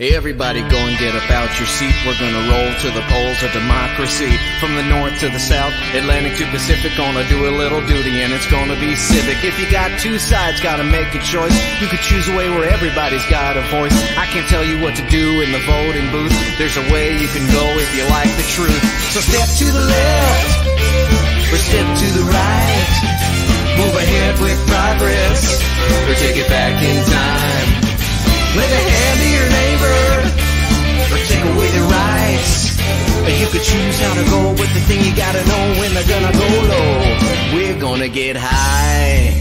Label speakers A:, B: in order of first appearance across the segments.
A: Everybody go and get about your seat. We're gonna roll to the poles of democracy. From the north to the south, Atlantic to Pacific, gonna do a little duty and it's gonna be civic. If you got two sides, gotta make a choice. You could choose a way where everybody's got a voice. I can't tell you what to do in the voting booth. There's a way you can go if you like the truth. So step to the left, or step to the right. Move ahead with progress, or take it back in time. Lend a hand to your neighbor, or take away their rights. You could choose how to go, but the thing you gotta know when they're gonna go low. We're gonna get high.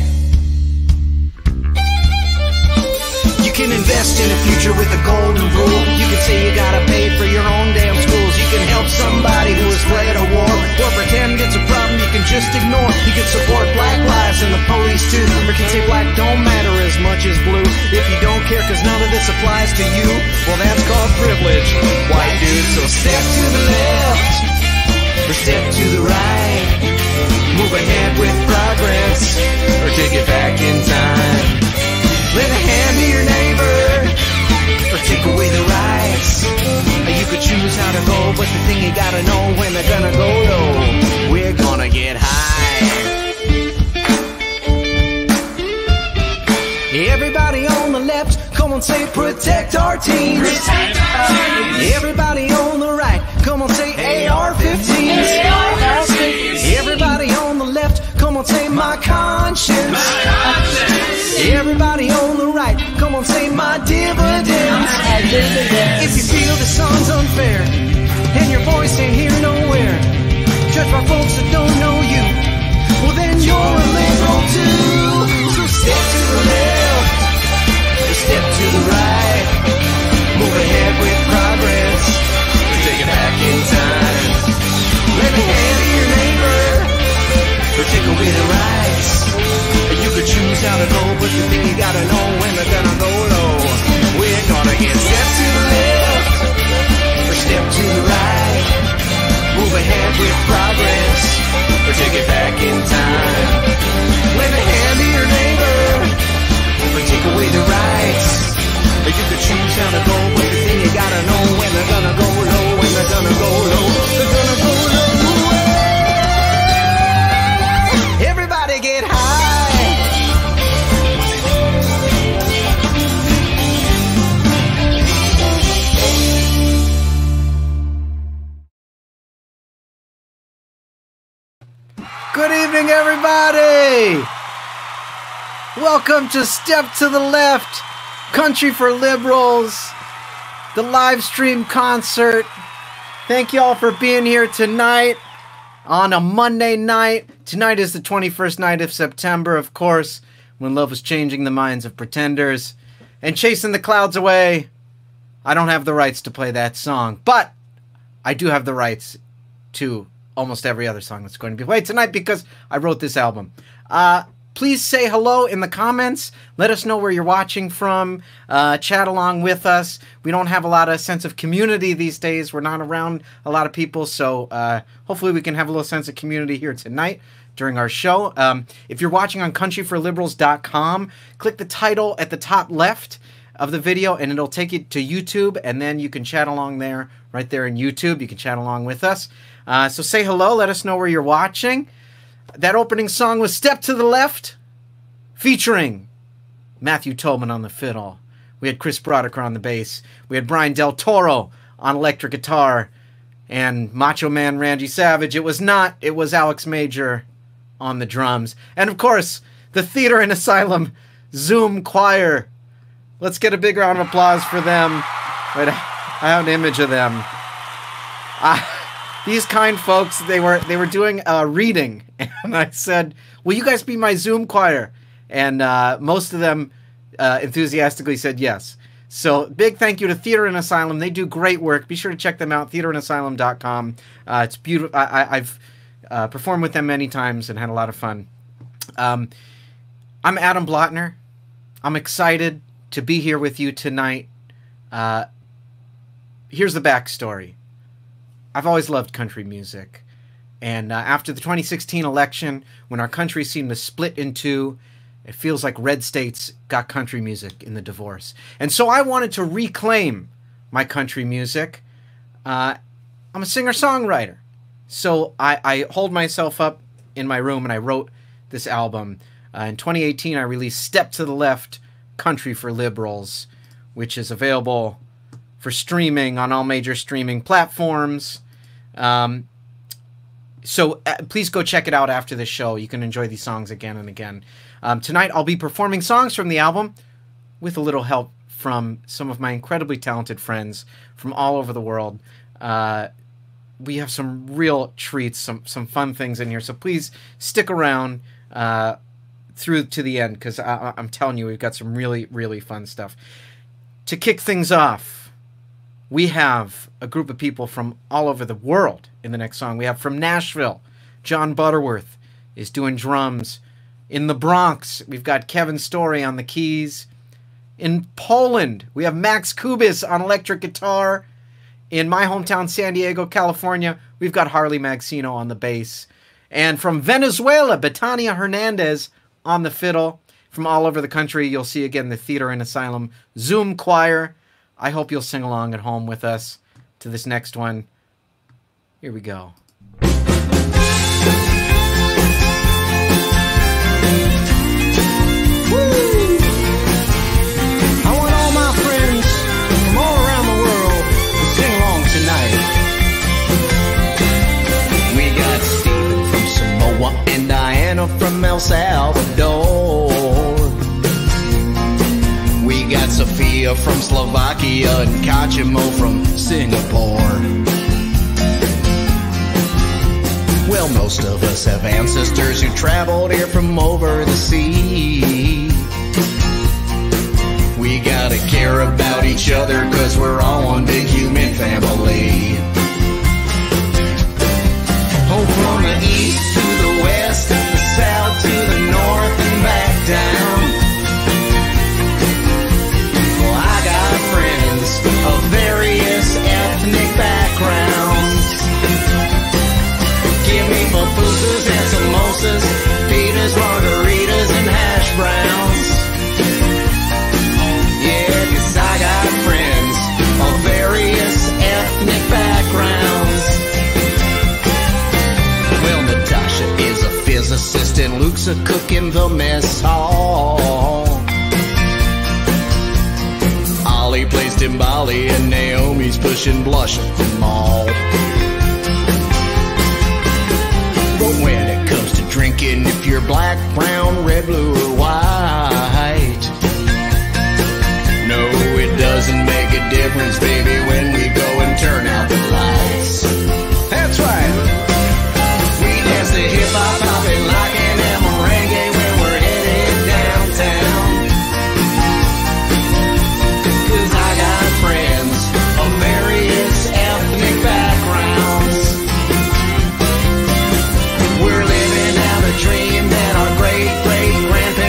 A: You can invest in a future with a golden rule. You can say you gotta pay for your own damn schools. You can help somebody who has fled a war, or pretend it's a problem you can just ignore. You can support black lives and the police too, or can say black don't matter as much as blue. If you don't care cause none of this applies to you, well that's called privilege, white dude. So step to the left, or step to the right. Move ahead with progress, or take it back in time. Lend a hand to your neighbor, or take away the rights. You could choose how to go, but the thing you gotta know when they're gonna go low. We're gonna get high. Everybody on the left, come on say protect our teens. Protect our teens. Everybody on the right, come on say AR-15s. AR-15s. Everybody on the left, come on say my conscience. My conscience. Everybody on the right, come on say my dividends. If you feel the song's unfair and your voice ain't here nowhere, judged by folks that don't know you, well then you're a liberal too. So step to the left, or step to the right. Move ahead with progress, or take it back in time. Lend a hand to your neighbor, or take away the rights. You could choose how to go, but the thing you gotta know when they're gonna go low. We're gonna get step to the left, or step to the right. Move ahead with progress, or take it back in time. Lend a hand to your neighbor, or take away the rights. You could choose how to go, but the thing you gotta know when they're gonna go low. When they're gonna go low, they're gonna go low. Everybody get high. Good evening, everybody! Welcome to Step to the Left, Country for Liberals, the live stream concert. Thank you all for being here tonight on a Monday night. Tonight is the 21st night of September, of course, when love was changing the minds of pretenders and chasing the clouds away. I don't have the rights to play that song, but I do have the rights to almost every other song that's going to be played tonight because I wrote this album. Please say hello in the comments. Let us know where you're watching from. Chat along with us. We don't have a lot of sense of community these days. We're not around a lot of people, so hopefully we can have a little sense of community here tonight during our show. If you're watching on countryforliberals.com, click the title at the top left of the video and it'll take you to YouTube, and then you can chat along there, right there in YouTube. You can chat along with us. So say hello, let us know where you're watching. That opening song was Step to the Left, featuring Matthew Tobin on the fiddle. We had Chris Brodericker on the bass. We had Brian Del Toro on electric guitar. And Macho Man Randy Savage. It was not, it was Alex Major on the drums. And of course, the Theater and Asylum Zoom Choir. Let's get a big round of applause for them. Wait, I have an image of them. These kind folks, they were doing a reading, and I said, will you guys be my Zoom choir? And most of them enthusiastically said yes. So big thank you to Theater and Asylum. They do great work. Be sure to check them out, theaterandasylum.com. It's beautiful. I've performed with them many times and had a lot of fun. I'm Adam Blotner. I'm excited to be here with you tonight. Here's the backstory. I've always loved country music. And after the 2016 election, when our country seemed to split in two, it feels like red states got country music in the divorce. And so I wanted to reclaim my country music. I'm a singer-songwriter. So I holed myself up in my room and I wrote this album. In 2018, I released Step to the Left, Country for Liberals, which is available for streaming on all major streaming platforms. So please go check it out after the show. You can enjoy these songs again and again. Tonight, I'll be performing songs from the album with a little help from some of my incredibly talented friends from all over the world. We have some real treats, some fun things in here. So please stick around through to the end, because I'm telling you, we've got some really, really fun stuff. To kick things off, we have a group of people from all over the world in the next song. We have from Nashville, John Butterworth is doing drums. In the Bronx, we've got Kevin Story on the keys. In Poland, we have Max Kubis on electric guitar. In my hometown, San Diego, California, we've got Harley Maxino on the bass. And from Venezuela, Betania Hernandez on the fiddle. From all over the country, you'll see again the Theater and Asylum Zoom Choir. I hope you'll sing along at home with us to this next one. Here we go.
B: And Diana from El Salvador. We got Sophia from Slovakia and Kachimo from Singapore. Well, most of us have ancestors who traveled here from over the sea. We gotta care about each other, 'cause we're all one big human family. Oh, from the east to the west, the south to the north and back down. Well, I got friends of various ethnic backgrounds. Give me pupusas and samosas, pitas, margaritas, and hash browns. Yeah, 'cause I got friends of various ethnic backgrounds. Well, Natasha is a physicist and Luke's a cook in the mess hall. Ollie plays timbali and Naomi's pushing blush at the mall. But when it comes to drinking, if you're black, brown, red, blue, or white, no, it doesn't make a difference, baby, when we go and turn out the lights. That's right. Dance to hip-hop, poppin' like an merengue when we're headed downtown. 'Cause I got friends of various ethnic backgrounds. We're living out a dream that our great-great-grandparents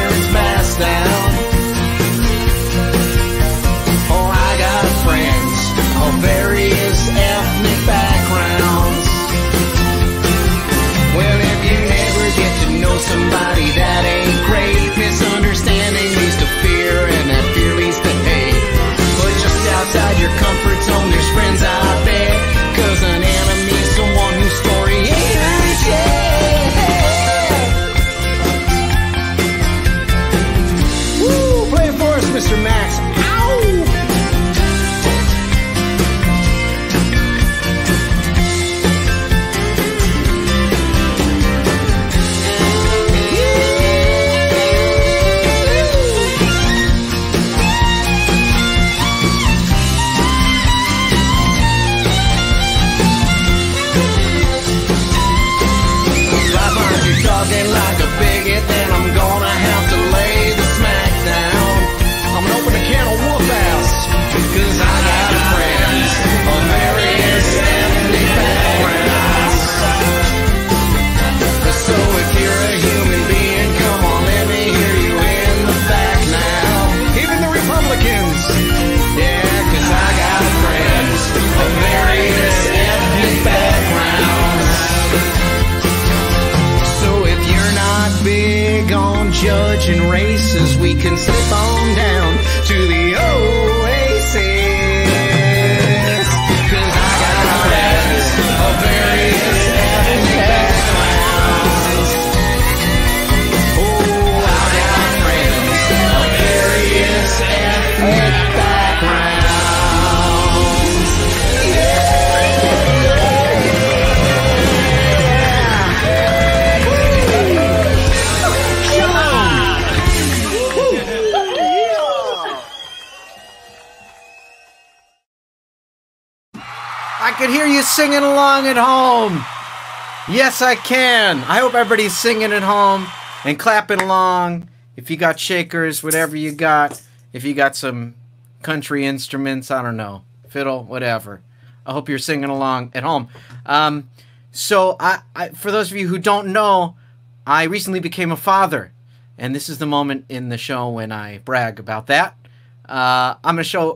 A: hear you singing along at home. Yes, I can. I hope everybody's singing at home and clapping along. If you got shakers, whatever you got. If you got some country instruments, I don't know, fiddle, whatever. I hope you're singing along at home. So, for those of you who don't know, I recently became a father. And this is the moment in the show when I brag about that. I'm going to show...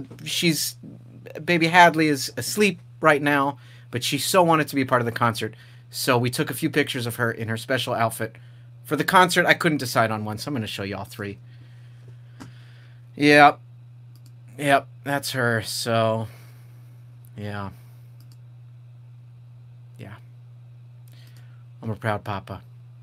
A: Baby Hadley is asleep right now, but she so wanted to be part of the concert. So we took a few pictures of her in her special outfit. For the concert, I couldn't decide on one, so I'm going to show you all three. Yep. Yep, that's her, so... Yeah. Yeah. I'm a proud papa.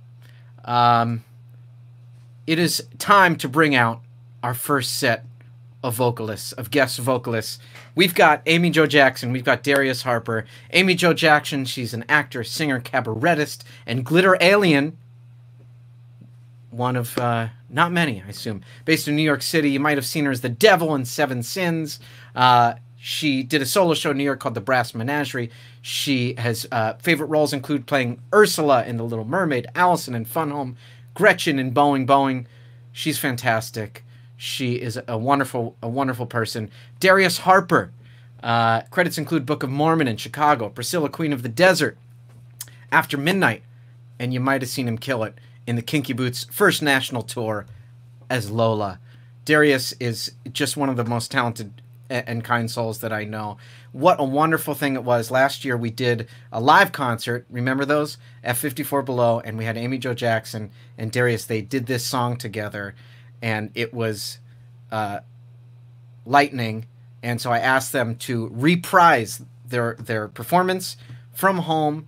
A: It is time to bring out our first set of vocalists, of guest vocalists. We've got Amy Jo Jackson. We've got Darius Harper. Amy Jo Jackson, she's an actor, singer, cabaretist, and glitter alien. One of, not many, I assume. Based in New York City. You might have seen her as the devil in Seven Sins. She did a solo show in New York called The Brass Menagerie. She has, favorite roles include playing Ursula in The Little Mermaid, Allison in Fun Home, Gretchen in Boing Boing. She's fantastic. She is a wonderful person. Darius Harper. Credits include Book of Mormon in Chicago, Priscilla, Queen of the Desert, After Midnight, and you might have seen him kill it in the Kinky Boots' first national tour as Lola. Darius is just one of the most talented and kind souls that I know. What a wonderful thing it was. Last year we did a live concert. Remember those? F54 Below, and we had Amy Jo Jackson and Darius. They did this song together, and it was lightning. And so I asked them to reprise their performance from home.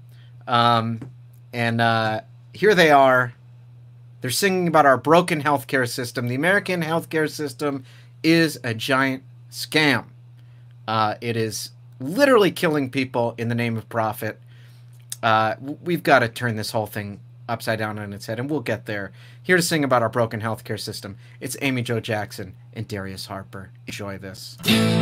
A: Here they are. They're singing about our broken healthcare system. The American healthcare system is a giant scam. It is literally killing people in the name of profit. We've got to turn this whole thing upside down on its head, and we'll get there. Here to sing about our broken healthcare system, it's Amy Jo Jackson and Darius Harper. Enjoy this.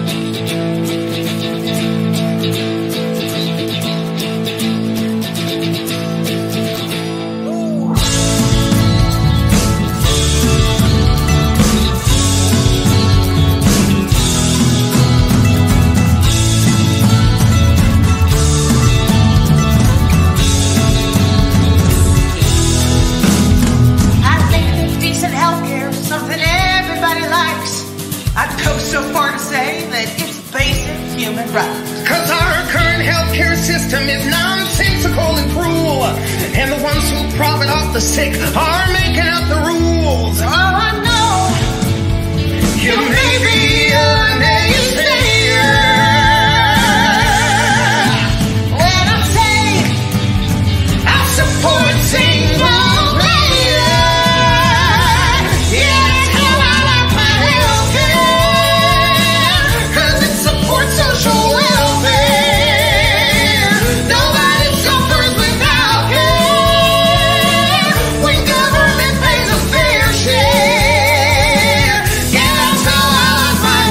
C: Cause our current healthcare system is nonsensical and cruel, and the ones who profit off the sick are making up the rules. Oh, I know you may be a naysayer when I say I support single payer. Yeah, that's how I like my healthcare, cause it supports social welfare. Nobody suffers without care when government pays a fair share. Yeah, that's how I like my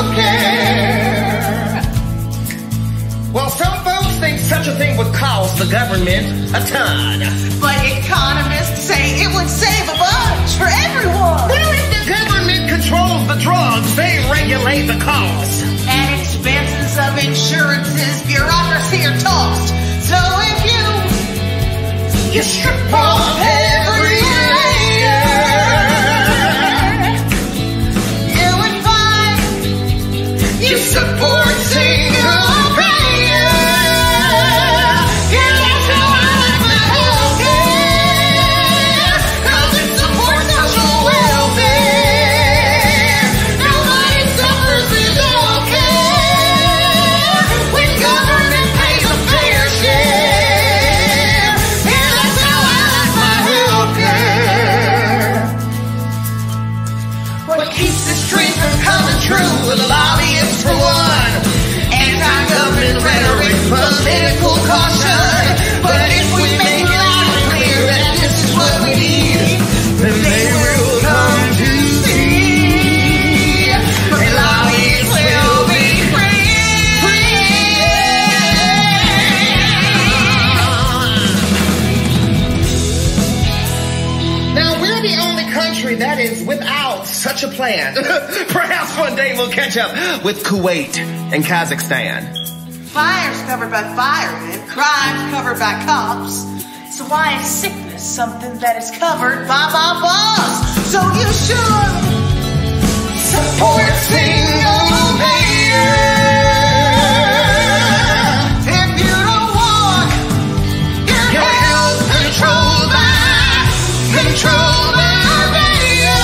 C: healthcare. Well, some folks think such a thing would cost the government a ton, but economists say it would save a bunch for everyone. Well, if the government controls the drugs, they regulate the cost. And expenses of insurances, bureaucracy are tossed. So if you strip off every layer, you would find you support single payer. Yeah, that's how I like my healthcare, cause it supports social welfare. Nobody suffers without care when government pays a fair share. Yeah, that's how I such a plan. Perhaps one day we'll catch up with Kuwait and Kazakhstan.
D: Fire's covered by firemen, crime's covered by cops. So why is sickness something that is covered by my boss? So you should support single payer. If you don't want your health controlled by radio,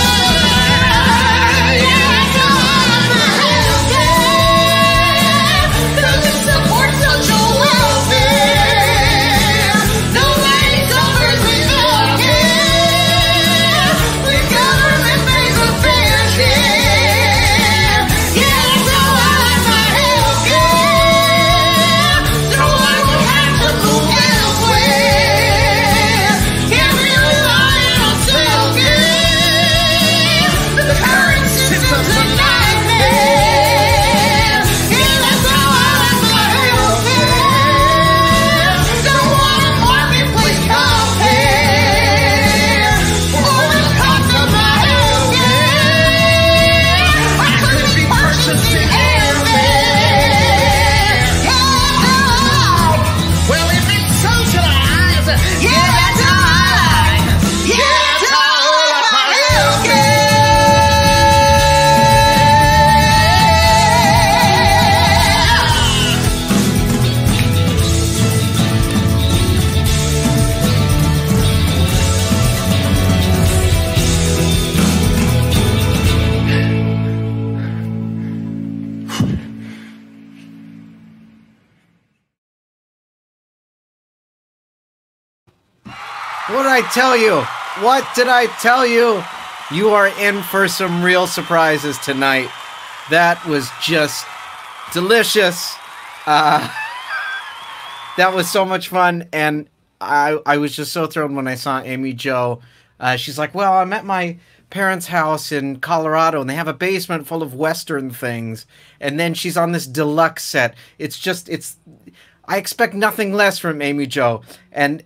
D: yeah, go on for healthcare. 'Cause it supports social welfare. Nobody suffers without care. The government pays a fair share. Yeah, so I like my healthcare. So I don't have to go elsewhere. Can't be relying on self-care. The current system's a nightmare. Yeah, that's how I like my healthcare. Don't want a marketplace compare. For the cost of my healthcare, I couldn't be purchasing airfare. Yeah,
C: Well, if it's socialized,
D: yeah, that's how I like. Yeah, that's how I like my healthcare.
A: What did I tell you? What did I tell you? You are in for some real surprises tonight. That was just delicious. That was so much fun, and I was just so thrilled when I saw Amy Jo. She's like, well, I'm at my parents' house in Colorado, and they have a basement full of Western things. And then she's on this deluxe set. I expect nothing less from Amy Jo. And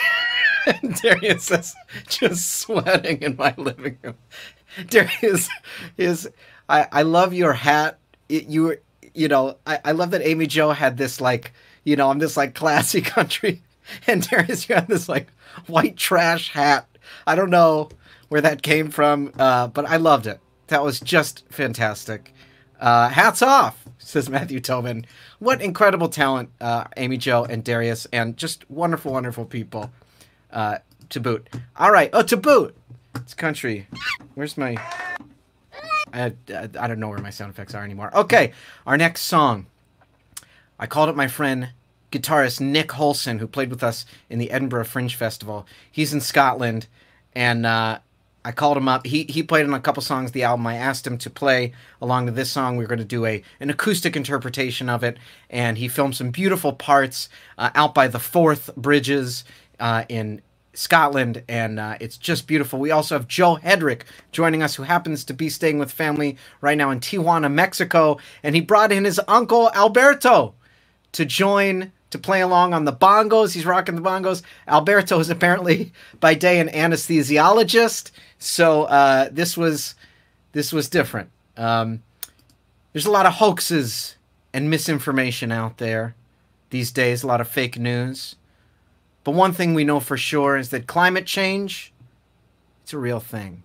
A: Darius is just sweating in my living room. Darius I love your hat. I love that Amy Jo had this, like, I'm this, like, classy country, and Darius, you had this, like, white trash hat. I don't know where that came from, but I loved it. That was just fantastic. Hats off, says Matthew Tobin. What incredible talent, Amy Jo and Darius, and just wonderful, wonderful people. To boot. All right. Oh, to boot. It's country. Where's my... I don't know where my sound effects are anymore. Okay. Our next song. I called up my friend, guitarist Nick Holson, who played with us in the Edinburgh Fringe Festival. He's in Scotland, and I called him up. He played on a couple songs of the album. I asked him to play along to this song. We were going to do an acoustic interpretation of it, and he filmed some beautiful parts out by the Forth Bridges in Scotland, and it's just beautiful. We also have Joe Hedrick joining us, who happens to be staying with family right now in Tijuana, Mexico, and he brought in his uncle Alberto to play along on the bongos. He's rocking the bongos. Alberto is apparently by day an anesthesiologist, so this was different. There's a lot of hoaxes and misinformation out there these days, a lot of fake news. But one thing we know for sure is that climate change, it's a real thing.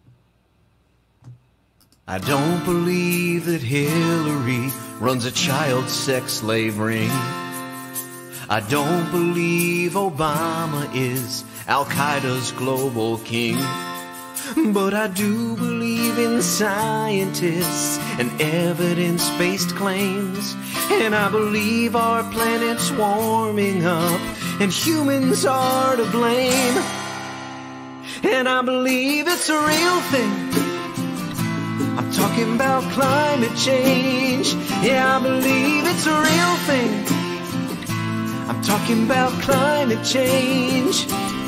A: I don't believe that Hillary runs a child sex slave ring. I don't believe Obama is Al-Qaeda's global king. But I do believe in scientists and evidence-based claims. And I believe our planet's warming up and humans are to blame. And I believe it's a real thing. I'm talking about climate change. Yeah, I believe it's a real thing. I'm talking about climate change.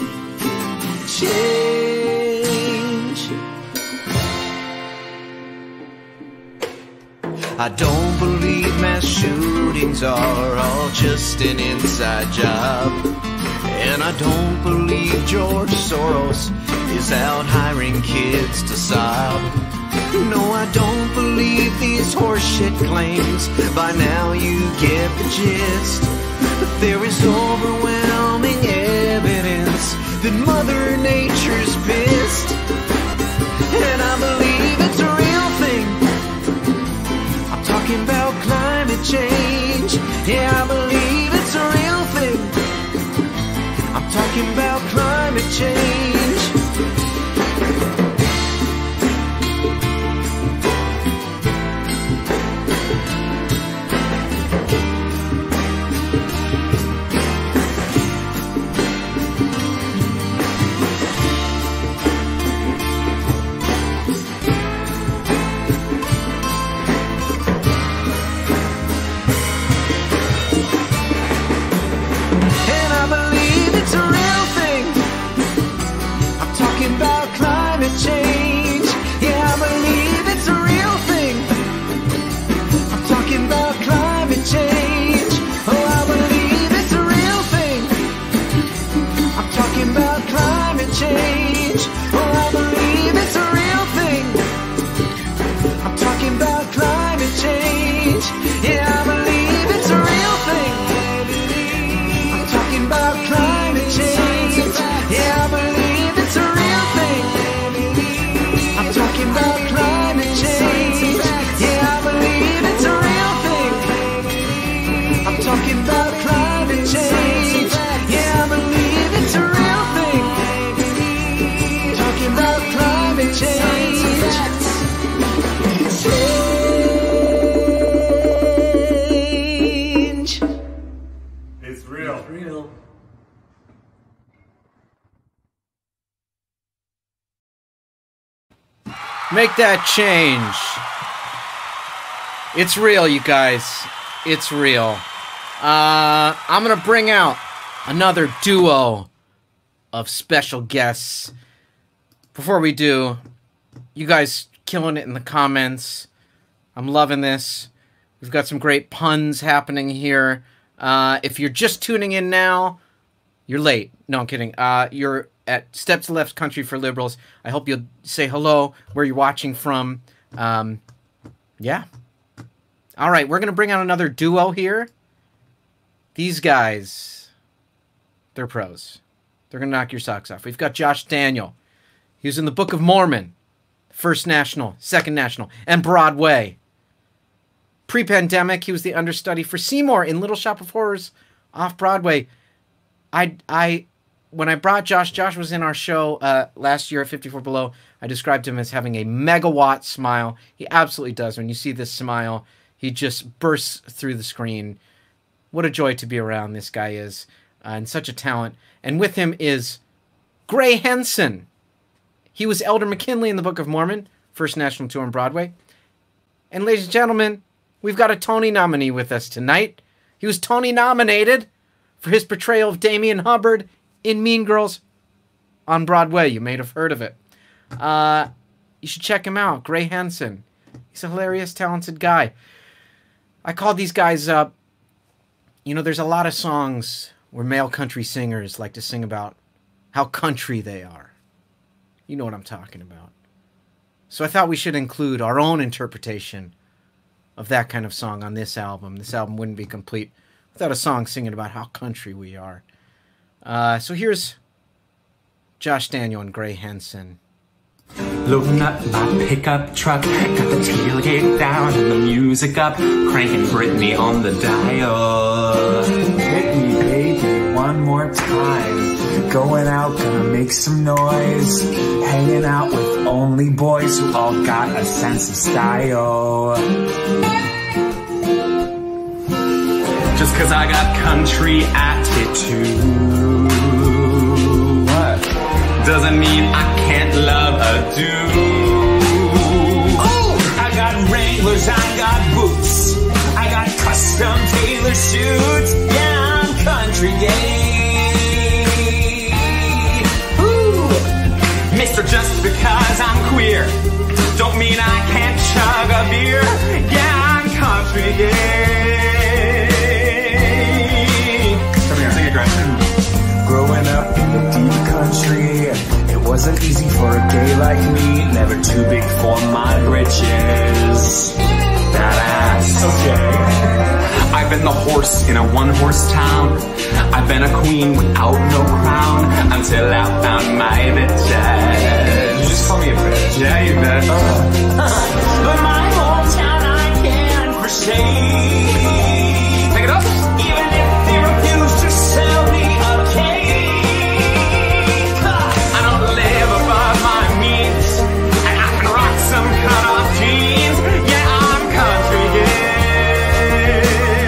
A: I don't believe mass shootings are all just an inside job. And I don't believe George Soros is out hiring kids to sob. No, I don't believe these horseshit claims. By now you get the gist. But there is overwhelming evidence that Mother Nature's pissed. And I believe it's a real thing. I'm talking about climate change. Yeah, I believe it's a real thing. I'm talking about climate change. Change. Yeah, I believe it's a real thing. I'm talking about climate change. Oh, I believe it's a real thing. I'm talking about climate change. Oh, I believe it's a real thing. I'm talking about climate change. Yeah, I believe it's a real thing. I'm talking about climate change. Yeah, I believe it's a real thing. Talking about climate change. Yeah, I believe it's a real thing. I'm talking about climate change. Yeah, I believe it's a real thing. Talking about climate change. Change.
E: It's real. It's real.
A: Make that change. It's real, you guys. It's real. I'm gonna bring out another duo of special guests. Before we do, you guys killing it in the comments. I'm loving this. We've got some great puns happening here. If you're just tuning in now, you're late. No, I'm kidding. You're at Step to the Left Country for Liberals. I hope you'll say hello where you're watching from. Yeah. All right, we're going to bring out another duo here. These guys, they're pros. They're going to knock your socks off. We've got Josh Daniel. He was in the Book of Mormon, First National, Second National, and Broadway. Pre-pandemic, he was the understudy for Seymour in Little Shop of Horrors off Broadway. When I brought Josh was in our show last year at 54 Below. I described him as having a megawatt smile. He absolutely does. When you see this smile, he just bursts through the screen. What a joy to be around this guy is, and such a talent. And with him is Gray Henson. He was Elder McKinley in the Book of Mormon, First National Tour on Broadway. And ladies and gentlemen, we've got a Tony nominee with us tonight. He was Tony nominated for his portrayal of Damien Hubbard in Mean Girls on Broadway. You may have heard of it. You should check him out. Gray Henson. He's a hilarious, talented guy. I called these guys up. You know, there's a lot of songs where male country singers like to sing about how country they are. You know what I'm talking about. So I thought we should include our own interpretation of that kind of song on this album. This album wouldn't be complete without a song singing about how country we are. So here's Josh Daniel and Gray Henson.
F: Loading up my pickup truck, got the tailgate down and the music up, cranking Britney on the dial.
G: Hit me, baby, one more time. Going out, gonna make some noise. Hanging out with only boys who all got a sense of style.
F: Just cause I got country attitude doesn't mean I can't love a dude. Oh, I got Wranglers, I got boots, I got custom tailor suits. Yeah, I'm country gay. Ooh, Mister, just because I'm queer don't mean I can't chug a beer. Yeah, I'm country gay. Come here, sing aggression.
G: Growing up in the deep country, it wasn't easy for a gay like me. Never too big for my britches.
F: horse in a one-horse town. I've been a queen without no crown until I found my bitches. You just call me a bitch. Yeah, you bet. But my hometown I can't forsake. Pick it up. Even if they refuse to sell me a cake. I don't live above my means, and I can rock some cut-off jeans. Yeah, I'm country gay.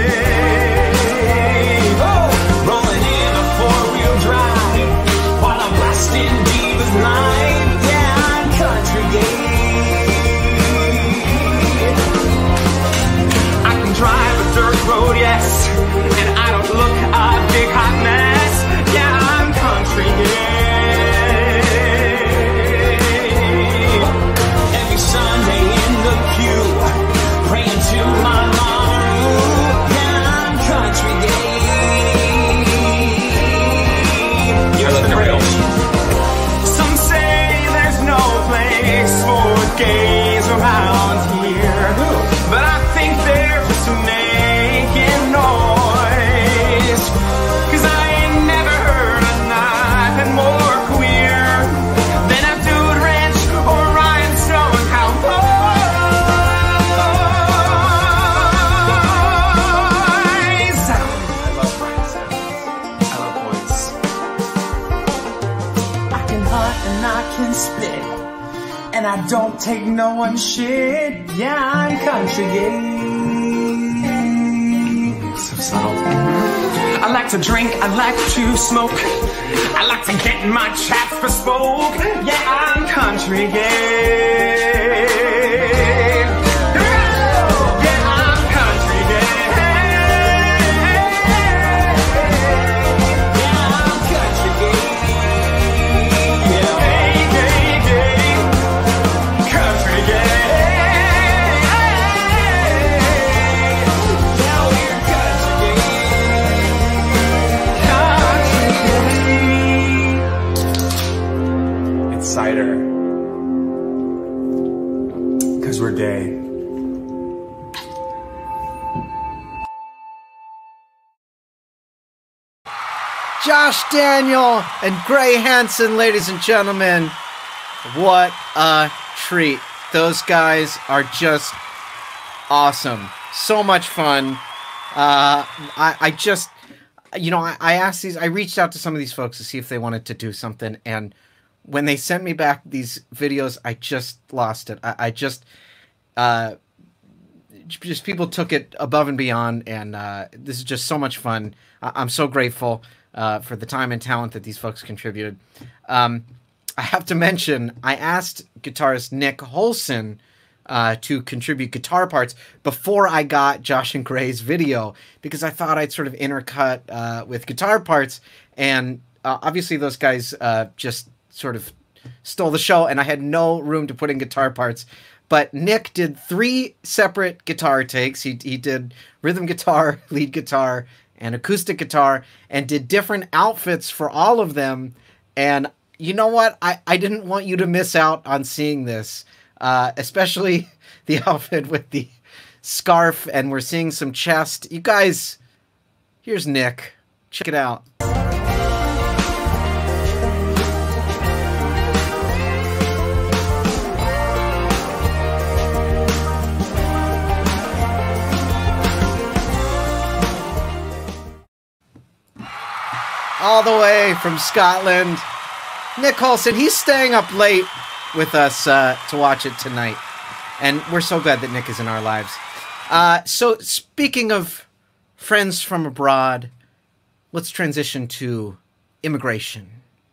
F: Oh, rolling in a four-wheel drive while I'm blasting Diva's line. Yeah, I'm country gay. I can drive a dirt road, yes, and I don't look a big hot mess. Yeah, I'm country gay. Every Sunday in the pew, praying to my mama. Yeah, I'm country gay. You're the real. Some say there's no place for gays around here, but I think they're just making noise. 'Cause I ain't never heard of nothing more queer than a dude ranch or rhinestone cowboys. I love rhinestones. I love boys. I can hunt and I can spit, and I don't take no one shit. Yeah, I'm country gay. So subtle. I like to drink, I like to smoke, I like to get my chaps bespoke. Yeah, I'm country gay. Yeah, I'm country gay. Yeah, I'm country gay. Yeah, gay, gay, gay. Country gay. Yeah, we're country gay. It's cider. 'Cause we're gay.
A: Josh Daniel and Gray Hansen, ladies and gentlemen. What a treat. Those guys are just awesome. So much fun. I just, you know, I asked these, I reached out to some of these folks to see if they wanted to do something, and when they sent me back these videos, I just lost it. I just people took it above and beyond, and this is just so much fun. I'm so grateful for the time and talent that these folks contributed. I have to mention, I asked guitarist Nick Holson to contribute guitar parts before I got Josh and Gray's video, because I thought I'd sort of intercut with guitar parts, and obviously those guys just sort of stole the show, and I had no room to put in guitar parts. But Nick did 3 separate guitar takes. He did rhythm guitar, lead guitar, and acoustic guitar, and did different outfits for all of them. And you know what? I didn't want you to miss out on seeing this, especially the outfit with the scarf, and we're seeing some chest. You guys, here's Nick. Check it out. All the way from Scotland, Nick Holson. He's staying up late with us to watch it tonight, and we're so glad that Nick is in our lives. So speaking of friends from abroad, let's transition to immigration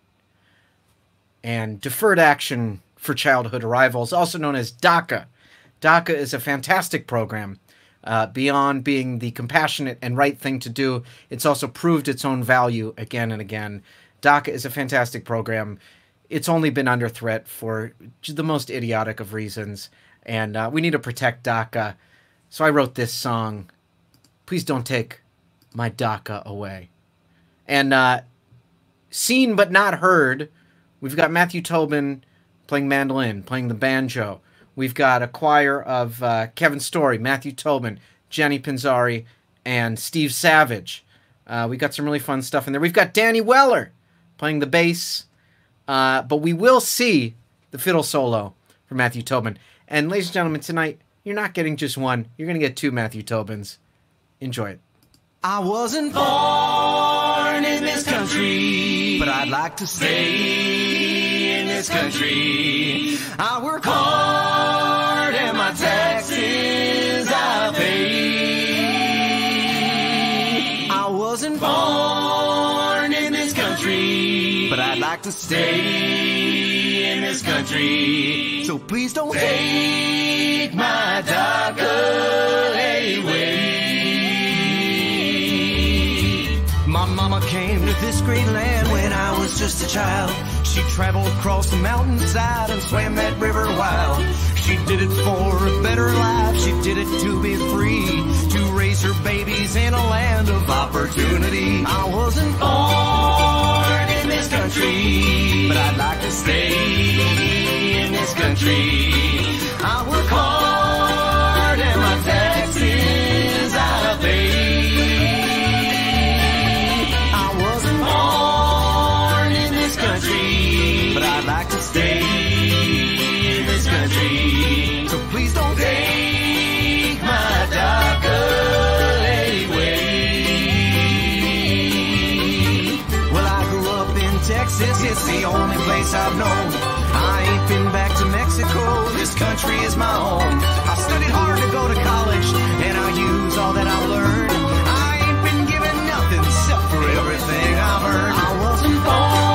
A: and deferred action for childhood arrivals, also known as DACA. DACA is a fantastic program. Beyond being the compassionate and right thing to do, it's also proved its own value again and again. DACA is a fantastic program. It's only been under threat for the most idiotic of reasons, and we need to protect DACA. So I wrote this song, Please Don't Take My DACA Away. And seen but not heard, we've got Matthew Tobin playing mandolin, playing the banjo. We've got a choir of Kevin Story, Matthew Tobin, Jenny Pinzari, and Steve Savage. We got some really fun stuff in there. We've got Danny Weller playing the bass, but we will see the fiddle solo from Matthew Tobin. And ladies and gentlemen, tonight, you're not getting just one. You're going to get two Matthew Tobins. Enjoy it.
B: I wasn't born in this country, but I'd like to stay in this country. I work hard and my taxes I pay. I wasn't born in this country, but I'd like to stay in this country. So please don't take my DACA away. My mama came to this great land when I was just a child. She traveled across the mountainside and swam that river wild. She did it for a better life. She did it to be free, to raise her babies in a land of opportunity. I wasn't born in this country, but I'd like to stay in this country. I work hard and my taxes I pay. But I'd like to stay in this country. So please don't take my DACA away. Well, I grew up in Texas, it's the only place I've known. I ain't been back to Mexico, this country is my home. I studied hard to go to college, and I use all that I've learned. I ain't been given nothing except for everything I've earned. I wasn't born.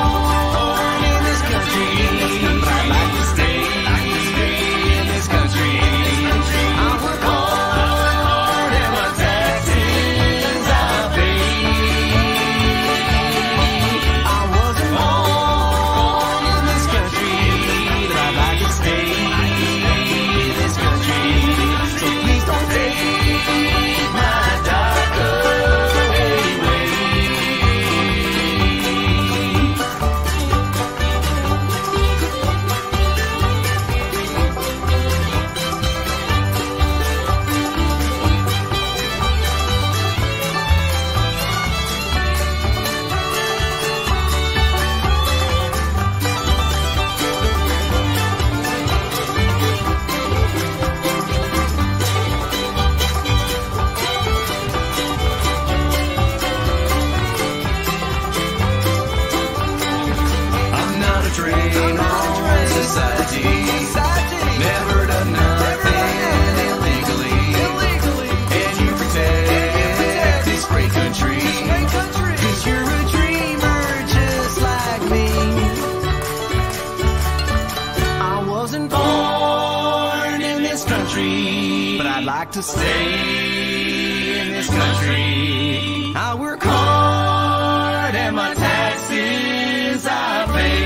B: To stay in this country, I work hard and my taxes I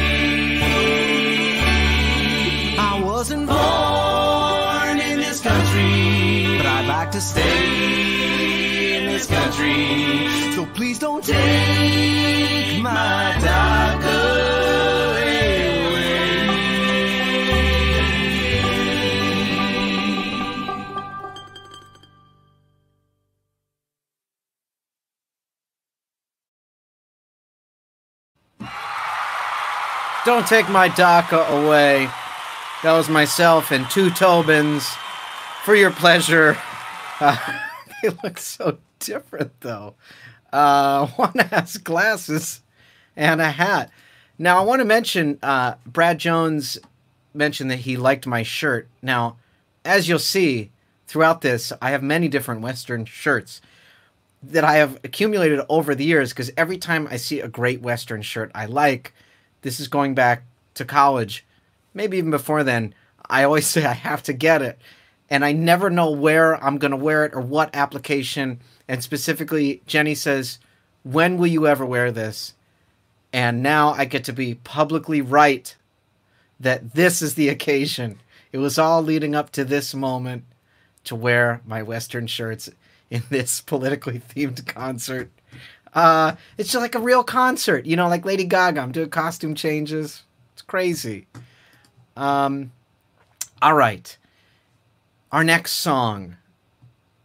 B: pay. I wasn't born in this country, but I'd like to stay in this country. So please don't take my DACA.
A: Don't take my DACA away. That was myself and two Tobins for your pleasure. They look so different, though. One has glasses and a hat. Now, I want to mention, Brad Jones mentioned that he liked my shirt. Now, as you'll see throughout this, I have many different Western shirts that I have accumulated over the years, because every time I see a great Western shirt I like, this is going back to college, maybe even before then, I always say I have to get it. And I never know where I'm going to wear it or what application. And specifically, Jenny says, when will you ever wear this? And now I get to be publicly right that this is the occasion. It was all leading up to this moment to wear my Western shirts in this politically themed concert. It's just like a real concert, you know, like Lady Gaga. I'm doing costume changes. It's crazy. All right. Our next song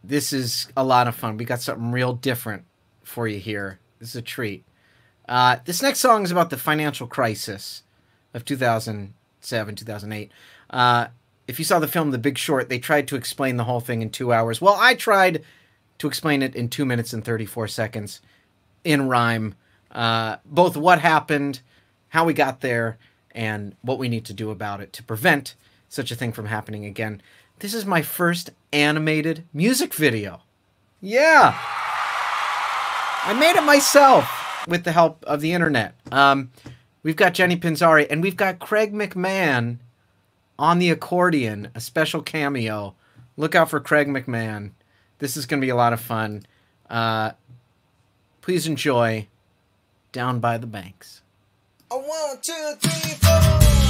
A: This is a lot of fun. We got something real different for you here. This is a treat. This next song is about the financial crisis of 2007, 2008. If you saw the film The Big Short, they tried to explain the whole thing in 2 hours. Well, I tried to explain it in 2 minutes and 34 seconds in rhyme. Both what happened, how we got there, and what we need to do about it to prevent such a thing from happening again. This is my first animated music video. Yeah! I made it myself with the help of the internet. We've got Jenny Pinzari, and we've got Craig McMahon on the accordion, a special cameo. Look out for Craig McMahon. This is going to be a lot of fun. Please enjoy Down by the Banks.
H: 1, 2, 3, 4.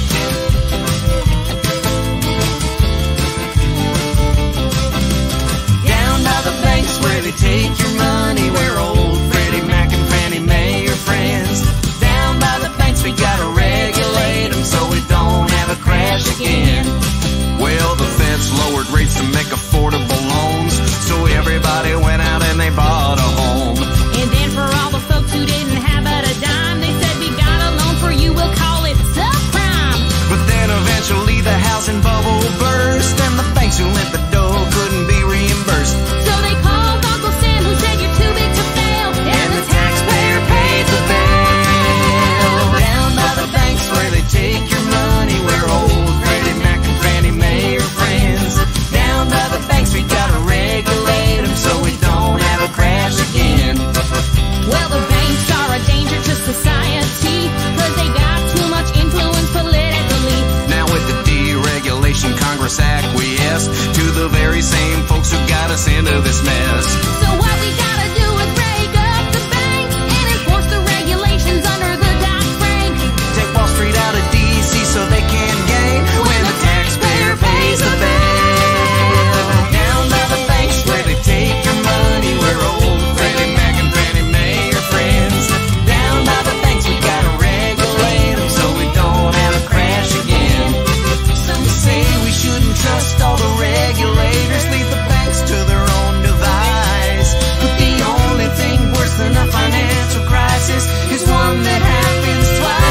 B: Down by the banks where they take your money, where old Freddie Mac and Fannie Mae are friends. Down by the banks we gotta regulate them so we don't have a crash again. Well, the feds lowered rates to make affordable loans, so everybody went out and they bought a home.
I: And then for all the folks who didn't have but a dime, they said we got a loan for you, we'll call it subprime.
B: But then eventually the housing bubble burst, and the banks who lent the dough couldn't be reimbursed.
I: So they called Uncle Sam, who said you're too big to fail,
B: And the taxpayer paid the bill. Down by the banks where they take your money, where old Freddie Mac and Fannie Mae are friends. Down by the banks we gotta regulate them so we don't have a crash again.
I: Well, the banks are a danger to society, cause they got too much influence politically.
B: Now with the deregulation, Congress acquiesced to the very same folks who got us into this mess.
I: So what we gotta do is break up the banks and enforce the regulations under the Dodd-Frank.
B: Take Wall Street out of D.C. so they can gain when the taxpayer pays the bill. Down by the banks where they take your money, where old Freddie Mac and Fannie Mae are friends. Down by the banks we gotta regulate them so we don't have a crash again. Some say we shouldn't trust all the regulators, leave the banks to their own device. But the only thing worse than a financial crisis is one that happens twice.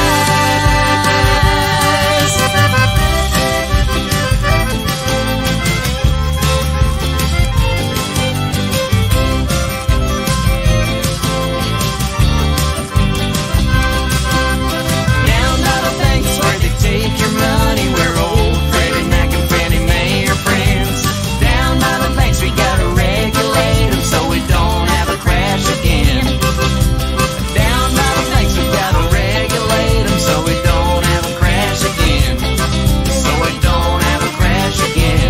B: Down by the banks where they take your money, where old Freddie Mac and Fannie Mae are friends. Down by the banks we gotta regulate them so we don't have a crash again. Down by the banks we gotta regulate them so we don't have a crash again. So we don't have a crash again.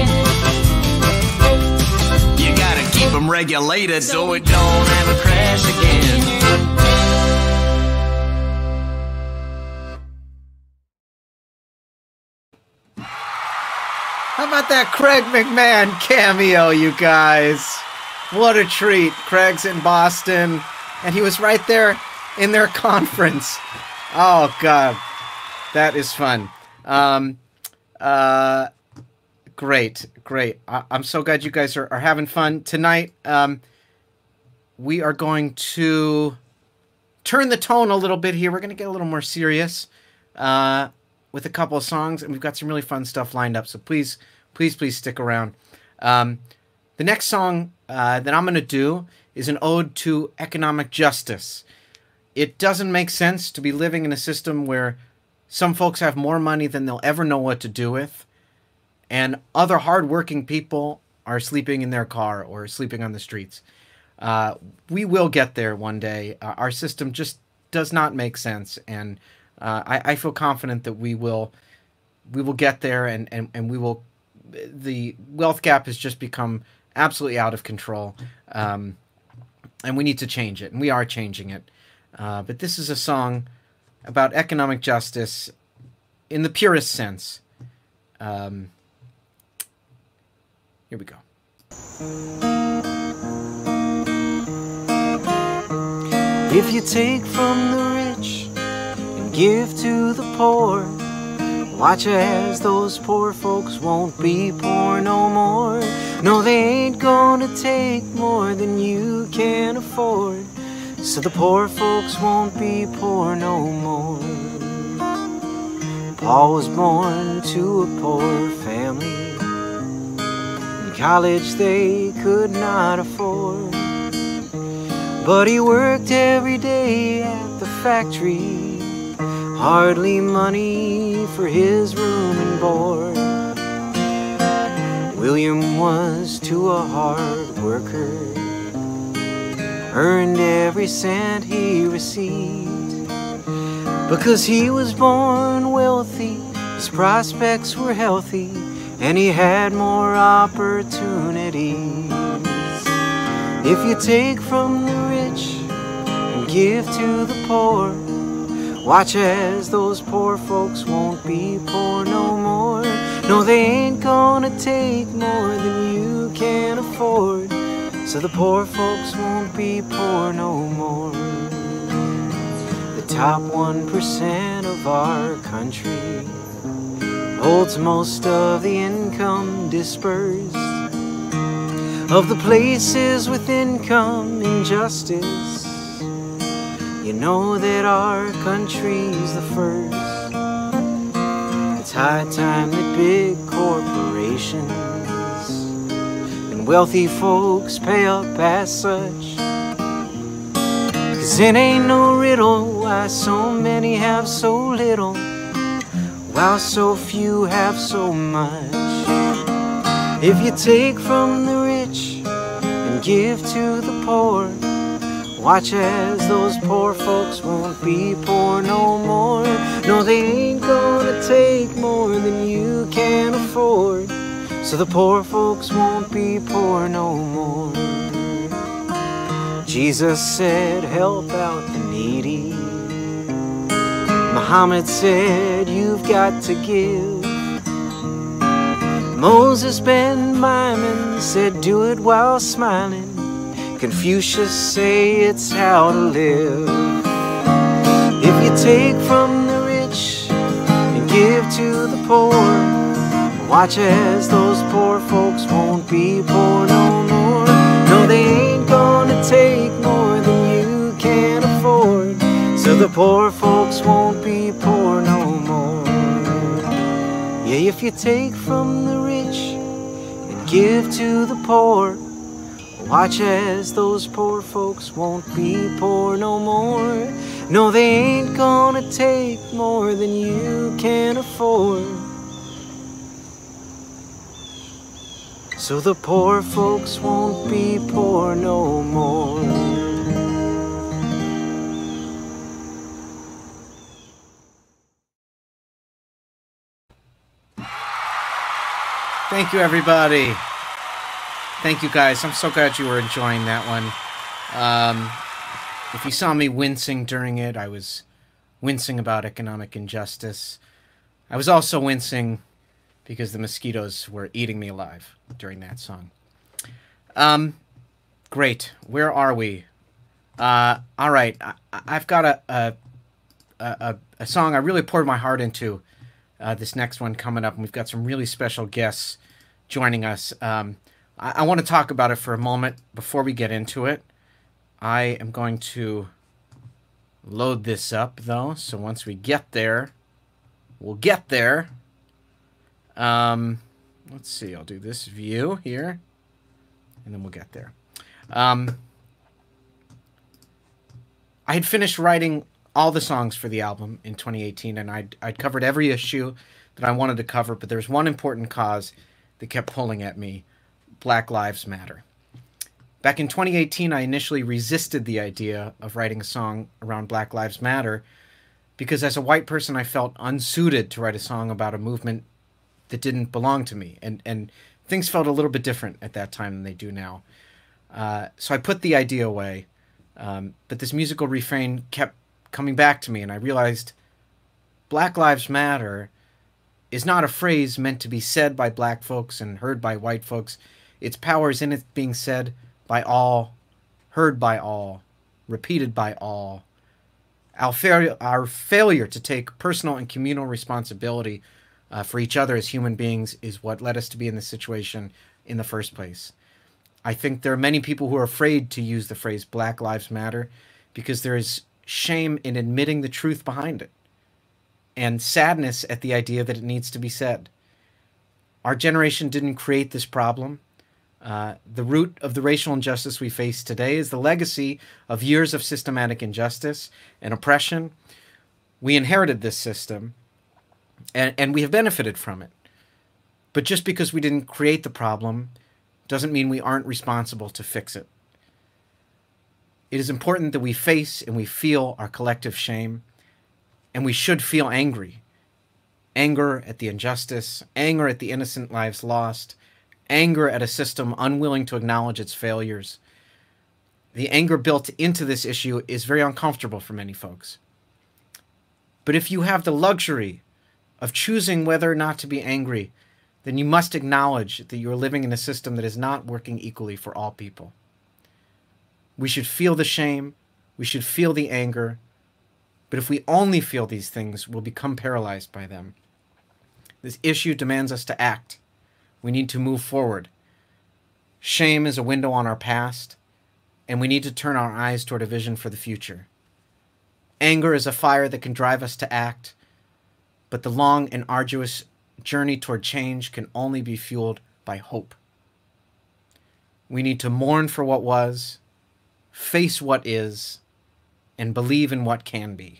B: You gotta keep them regulated so we don't have a crash again.
A: How about that Craig McMahon cameo, you guys? What a treat. Craig's in Boston, and he was right there in their conference. Oh, God. That is fun. Great. I'm so glad you guys are having fun. Tonight, we are going to turn the tone a little bit here. We're going to get a little more serious with a couple of songs, and we've got some really fun stuff lined up, so please stick around. The next song that I'm going to do is an ode to economic justice. It doesn't make sense to be living in a system where some folks have more money than they'll ever know what to do with, and other hardworking people are sleeping in their car or sleeping on the streets. We will get there one day. Our system just does not make sense, and I feel confident that we will get there, and we will. The wealth gap has just become absolutely out of control, and we need to change it, and we are changing it. But this is a song about economic justice in the purest sense. Here we go.
H: If you take from the rich and give to the poor, watch as those poor folks won't be poor no more. No, they ain't gonna take more than you can afford, so the poor folks won't be poor no more. Paul was born to a poor family. In college they could not afford, but he worked every day at the factory, hardly money for his room and board. William was too a hard worker, earned every cent he received. Because he was born wealthy, his prospects were healthy, and he had more opportunities. If you take from the rich and give to the poor, watch as those poor folks won't be poor no more. No, they ain't gonna take more than you can afford, so the poor folks won't be poor no more. The top 1% of our country holds most of the income dispersed. Of the places with income injustice, you know that our country's the first. It's high time that big corporations and wealthy folks pay up as such. 'Cause it ain't no riddle why so many have so little, while so few have so much. If you take from the rich and give to the poor, watch as those poor folks won't be poor no more. No, they ain't gonna take more than you can afford, so the poor folks won't be poor no more. Jesus said, help out the needy. Muhammad said, you've got to give. Moses Ben Maimon said, do it while smiling. Confucius say it's how to live. If you take from the rich and give to the poor, watch as those poor folks won't be poor no more. No, they ain't gonna take more than you can afford, so the poor folks won't be poor no more. Yeah, if you take from the rich and give to the poor, watch as those poor folks won't be poor no more. No, they ain't gonna take more than you can afford, so the poor folks won't be poor no more.
A: Thank you, everybody. Thank you, guys. I'm so glad you were enjoying that one. If you saw me wincing during it, I was wincing about economic injustice. I was also wincing because the mosquitoes were eating me alive during that song. Great. Where are we? All right. I've got a song I really poured my heart into. This next one coming up, and we've got some really special guests joining us. I want to talk about it for a moment before we get into it. I am going to load this up, though, so once we get there, we'll get there. Let's see, I'll do this view here, and then we'll get there. I had finished writing all the songs for the album in 2018, and I'd covered every issue that I wanted to cover, but there's one important cause that kept pulling at me: Black Lives Matter. Back in 2018, I initially resisted the idea of writing a song around Black Lives Matter because as a white person, I felt unsuited to write a song about a movement that didn't belong to me, and things felt a little bit different at that time than they do now. So I put the idea away, but this musical refrain kept coming back to me, and I realized Black Lives Matter is not a phrase meant to be said by black folks and heard by white folks. Its power is in it being said by all, heard by all, repeated by all. Our failure to take personal and communal responsibility for each other as human beings is what led us to be in this situation in the first place. I think there are many people who are afraid to use the phrase Black Lives Matter because there is shame in admitting the truth behind it and sadness at the idea that it needs to be said. Our generation didn't create this problem. The root of the racial injustice we face today is the legacy of years of systematic injustice and oppression. We inherited this system, and we have benefited from it. But just because we didn't create the problem doesn't mean we aren't responsible to fix it. It is important that we face and we feel our collective shame, and we should feel angry. Anger at the injustice, anger at the innocent lives lost, anger at a system unwilling to acknowledge its failures. The anger built into this issue is very uncomfortable for many folks. But if you have the luxury of choosing whether or not to be angry, then you must acknowledge that you are living in a system that is not working equally for all people. We should feel the shame, we should feel the anger, but if we only feel these things, we'll become paralyzed by them. This issue demands us to act. We need to move forward. Shame is a window on our past, and we need to turn our eyes toward a vision for the future. Anger is a fire that can drive us to act, but the long and arduous journey toward change can only be fueled by hope. We need to mourn for what was, face what is, and believe in what can be.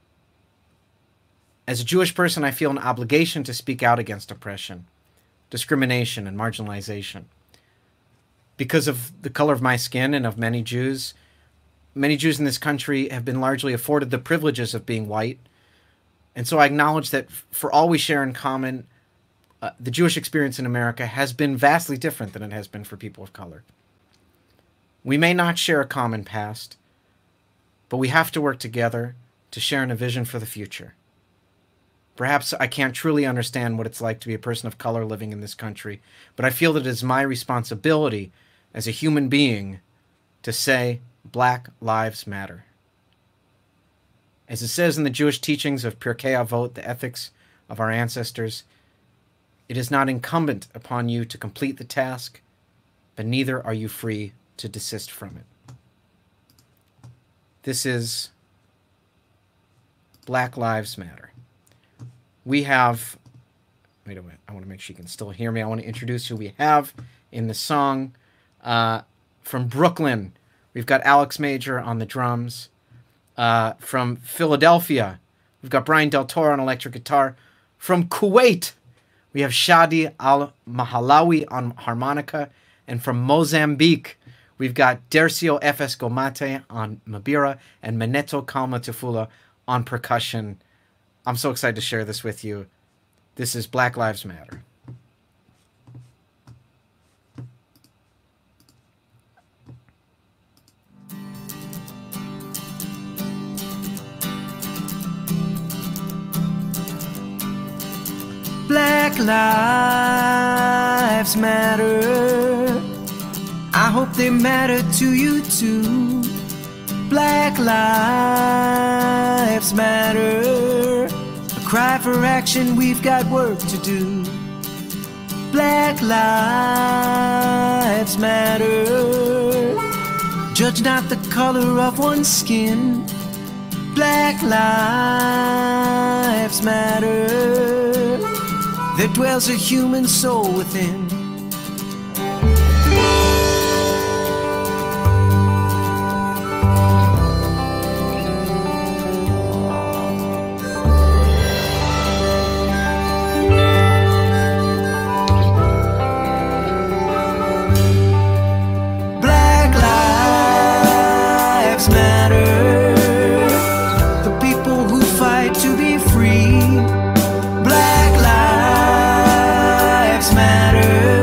A: As a Jewish person, I feel an obligation to speak out against oppression, discrimination, and marginalization. Because of the color of my skin and of many Jews in this country have been largely afforded the privileges of being white. And so I acknowledge that for all we share in common, the Jewish experience in America has been vastly different than it has been for people of color. We may not share a common past, but we have to work together to share in a vision for the future. Perhaps I can't truly understand what it's like to be a person of color living in this country, but I feel that it is my responsibility as a human being to say, Black Lives Matter. As it says in the Jewish teachings of Pirkei Avot, the ethics of our ancestors, it is not incumbent upon you to complete the task, but neither are you free to desist from it. This is Black Lives Matter. We have, wait a minute, I want to make sure you can still hear me. I want to introduce who we have in the song. From Brooklyn, we've got Alex Major on the drums. From Philadelphia, we've got Brian Del Toro on electric guitar. From Kuwait, we have Shadi Al-Mahalawi on harmonica. And from Mozambique, we've got Dercio F.S. Gomate on mabira and Meneto Kalmatufula on percussion. I'm so excited to share this with you. This is Black Lives Matter.
H: Black lives matter. I hope they matter to you too. Black lives matter. A cry for action, we've got work to do. Black lives matter. Judge not the color of one's skin. Black lives matter. There dwells a human soul within. Black lives matter. The people who fight to be free. Black lives matter.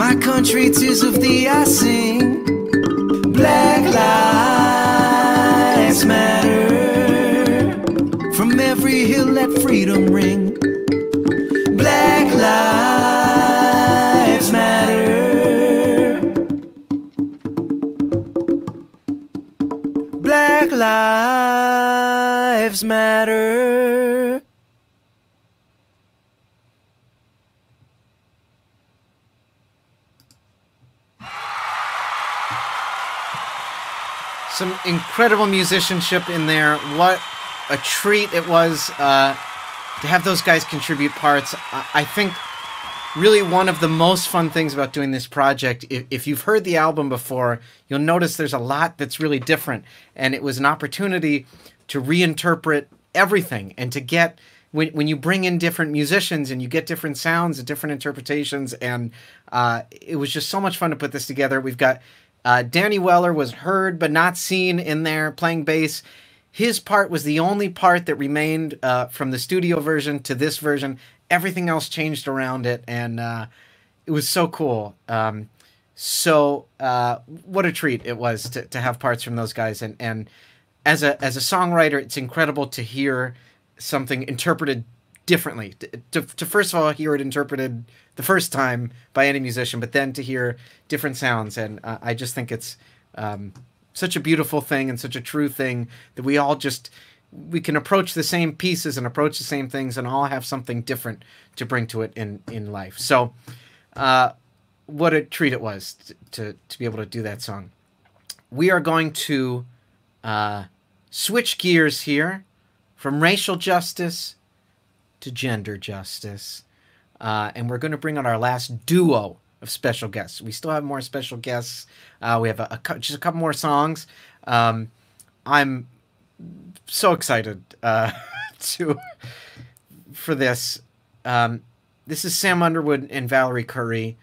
H: My country, 'tis of thee I sing. Black lives matter. From every hill let freedom ring. Black lives matter. Black lives matter.
A: Some incredible musicianship in there. What a treat it was to have those guys contribute parts. I think really one of the most fun things about doing this project, if you've heard the album before, you'll notice there's a lot that's really different. And it was an opportunity to reinterpret everything and to get, when you bring in different musicians and you get different sounds and different interpretations, and it was just so much fun to put this together. We've got Danny Weller was heard but not seen in there playing bass. His part was the only part that remained from the studio version to this version. Everything else changed around it, and it was so cool. What a treat it was to have parts from those guys. And as a songwriter, it's incredible to hear something interpreted differently. To first of all hear it interpreted the first time by any musician, but then to hear different sounds. And I just think it's such a beautiful thing and such a true thing that we can approach the same pieces and approach the same things and all have something different to bring to it in life. So what a treat it was to be able to do that song. We are going to switch gears here from racial justice to gender justice. And we're going to bring on our last duo of special guests. We still have more special guests. We have just a couple more songs. I'm so excited for this. This is Sam Underwood and Valerie Curry.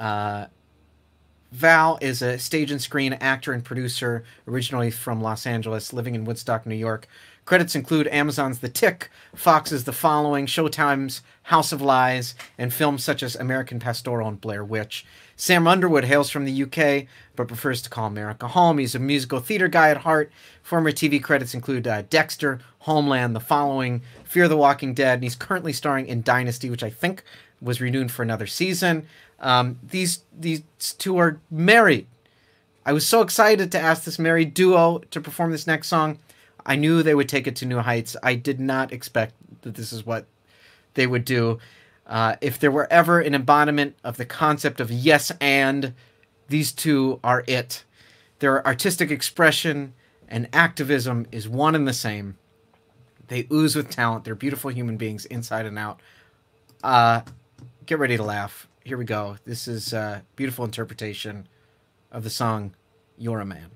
A: Val is a stage and screen actor and producer, originally from Los Angeles, living in Woodstock, New York. Credits include Amazon's The Tick, Fox's The Following, Showtime's House of Lies, and films such as American Pastoral and Blair Witch. Sam Underwood hails from the UK, but prefers to call America home. He's a musical theater guy at heart. Former TV credits include Dexter, Homeland, The Following, Fear the Walking Dead, and he's currently starring in Dynasty, which I think was renewed for another season. These two are married. I was so excited to ask this married duo to perform this next song. I knew they would take it to new heights. I did not expect that this is what they would do. If there were ever an embodiment of the concept of yes and, these two are it. Their artistic expression and activism is one and the same. They ooze with talent. They're beautiful human beings inside and out. Get ready to laugh. Here we go. This is a beautiful interpretation of the song, You're a Man.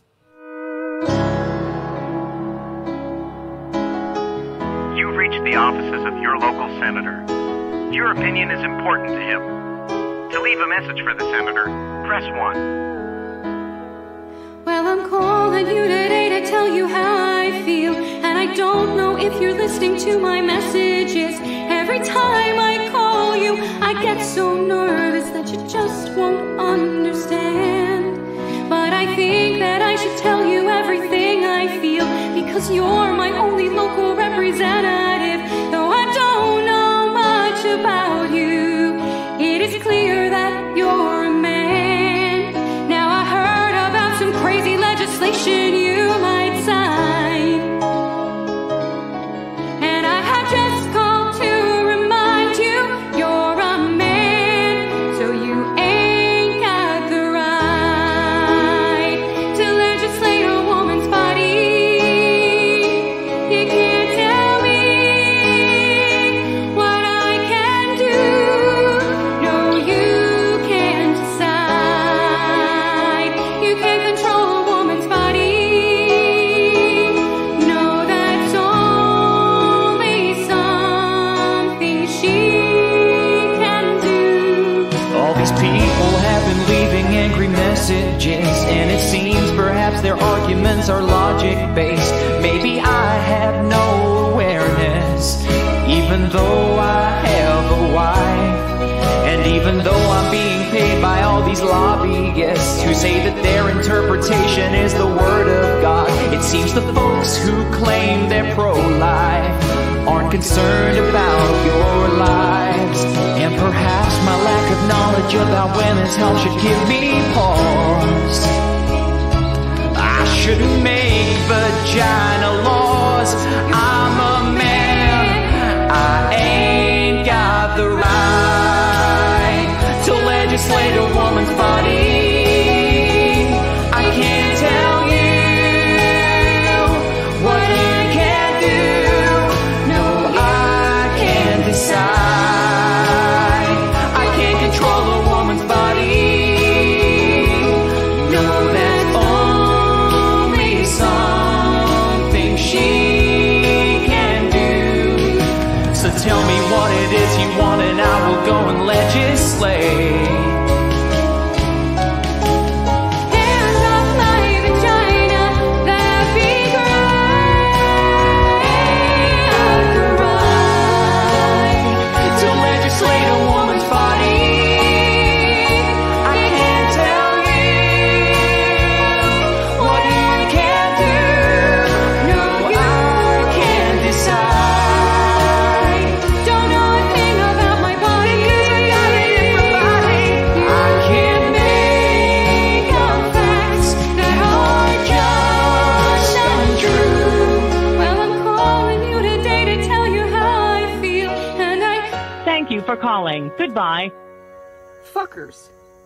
J: You've reached the offices of your local senator. Your opinion is important to him. To leave a message for the senator, press 1.
I: Well, I'm calling you today to tell you how I feel, and I don't know if you're listening to my messages. Every time I call you, I get so nervous that you just won't understand. But I think that I should tell you everything I feel, because you're my only local representative. Though I don't know much about you, it is clear that you're a man. Now I heard about some crazy legislation you might sign, and I have just called to remind you you're a man, so you ain't got the right to legislate a woman's body. You can't tell me what I can do. No, you can't decide. You can't control a woman's body. No, that's only something she can do.
F: All these people have been leaving angry messages, and it seems perhaps their arguments are logic-based. Maybe I have no awareness, even though I have a wife, and even though I'm being paid by these lobbyists who say that their interpretation is the word of God. It seems the folks who claim they're pro-life aren't concerned about your lives. And perhaps my lack of knowledge about women's health should give me pause. I shouldn't make vagina laws. I'm a man, I ain't got the right to legislate a woman's body. I can't tell you what you can do. No, I can't decide. I can't control a woman's body. No, that's only something she can do. So tell me what it is you want and I will go and legislate.
I: Hands off my vagina, that'd be great. The right
F: To legislate a woman's body. I can't tell you what you can do. No, I can't decide.
I: Don't know a thing about my body.
F: I can't make up facts that are just untrue.
I: Well, I'm calling you today to tell you how I feel, and I
K: Thank you for calling. Goodbye.
A: Fuckers.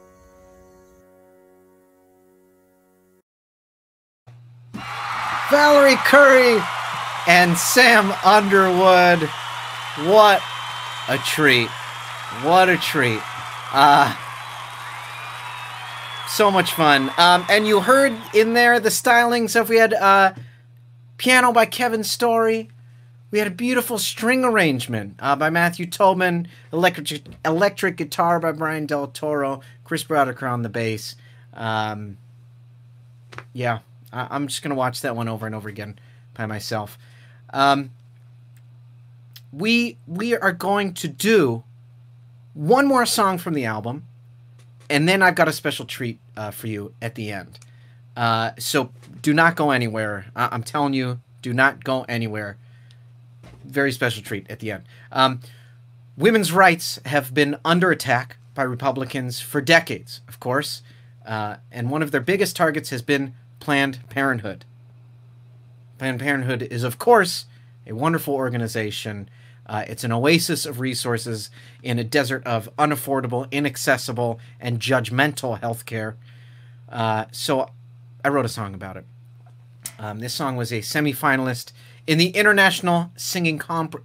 A: Valerie Curry and Sam Underwood. What a treat. What a treat. So much fun. And you heard in there the stylings of, we had piano by Kevin Story. We had a beautiful string arrangement by Matthew Tobin, electric guitar by Brian Del Toro, Chris Broderick on the bass. Yeah, I'm just going to watch that one over and over again by myself. We are going to do one more song from the album, and then I've got a special treat for you at the end. So do not go anywhere. I'm telling you, do not go anywhere. Very special treat at the end. Women's rights have been under attack by Republicans for decades, of course. And one of their biggest targets has been Planned Parenthood. Planned Parenthood is, of course, a wonderful organization. It's an oasis of resources in a desert of unaffordable, inaccessible, and judgmental healthcare. So I wrote a song about it. This song was a semifinalist in the International Singing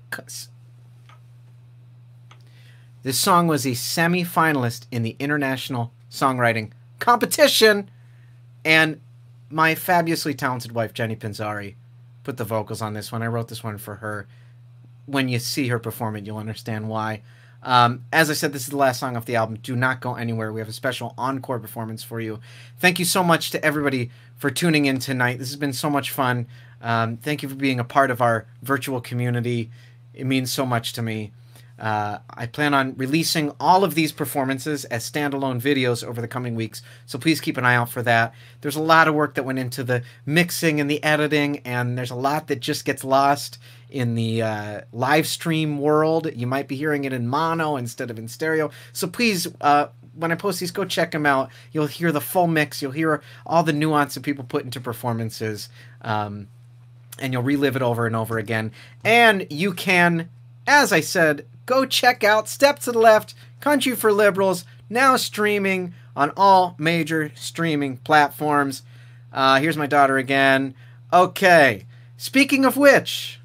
A: This song was a semi-finalist in the International Songwriting Competition, and my fabulously talented wife, Jenny Pinzari, put the vocals on this one. I wrote this one for her. When you see her perform it, you'll understand why. As I said, this is the last song off the album. Do not go anywhere. We have a special encore performance for you. Thank you so much to everybody for tuning in tonight. This has been so much fun. Thank you for being a part of our virtual community. It means so much to me. I plan on releasing all of these performances as standalone videos over the coming weeks, so please keep an eye out for that. There's a lot of work that went into the mixing and the editing, and there's a lot that just gets lost in the live stream world. You might be hearing it in mono instead of in stereo. So please, when I post these, go check them out. You'll hear the full mix. You'll hear all the nuance that people put into performances. And you'll relive it over and over again. And you can, as I said, go check out Step to the Left, Country for Liberals, now streaming on all major streaming platforms. Here's my daughter again. Okay, speaking of which,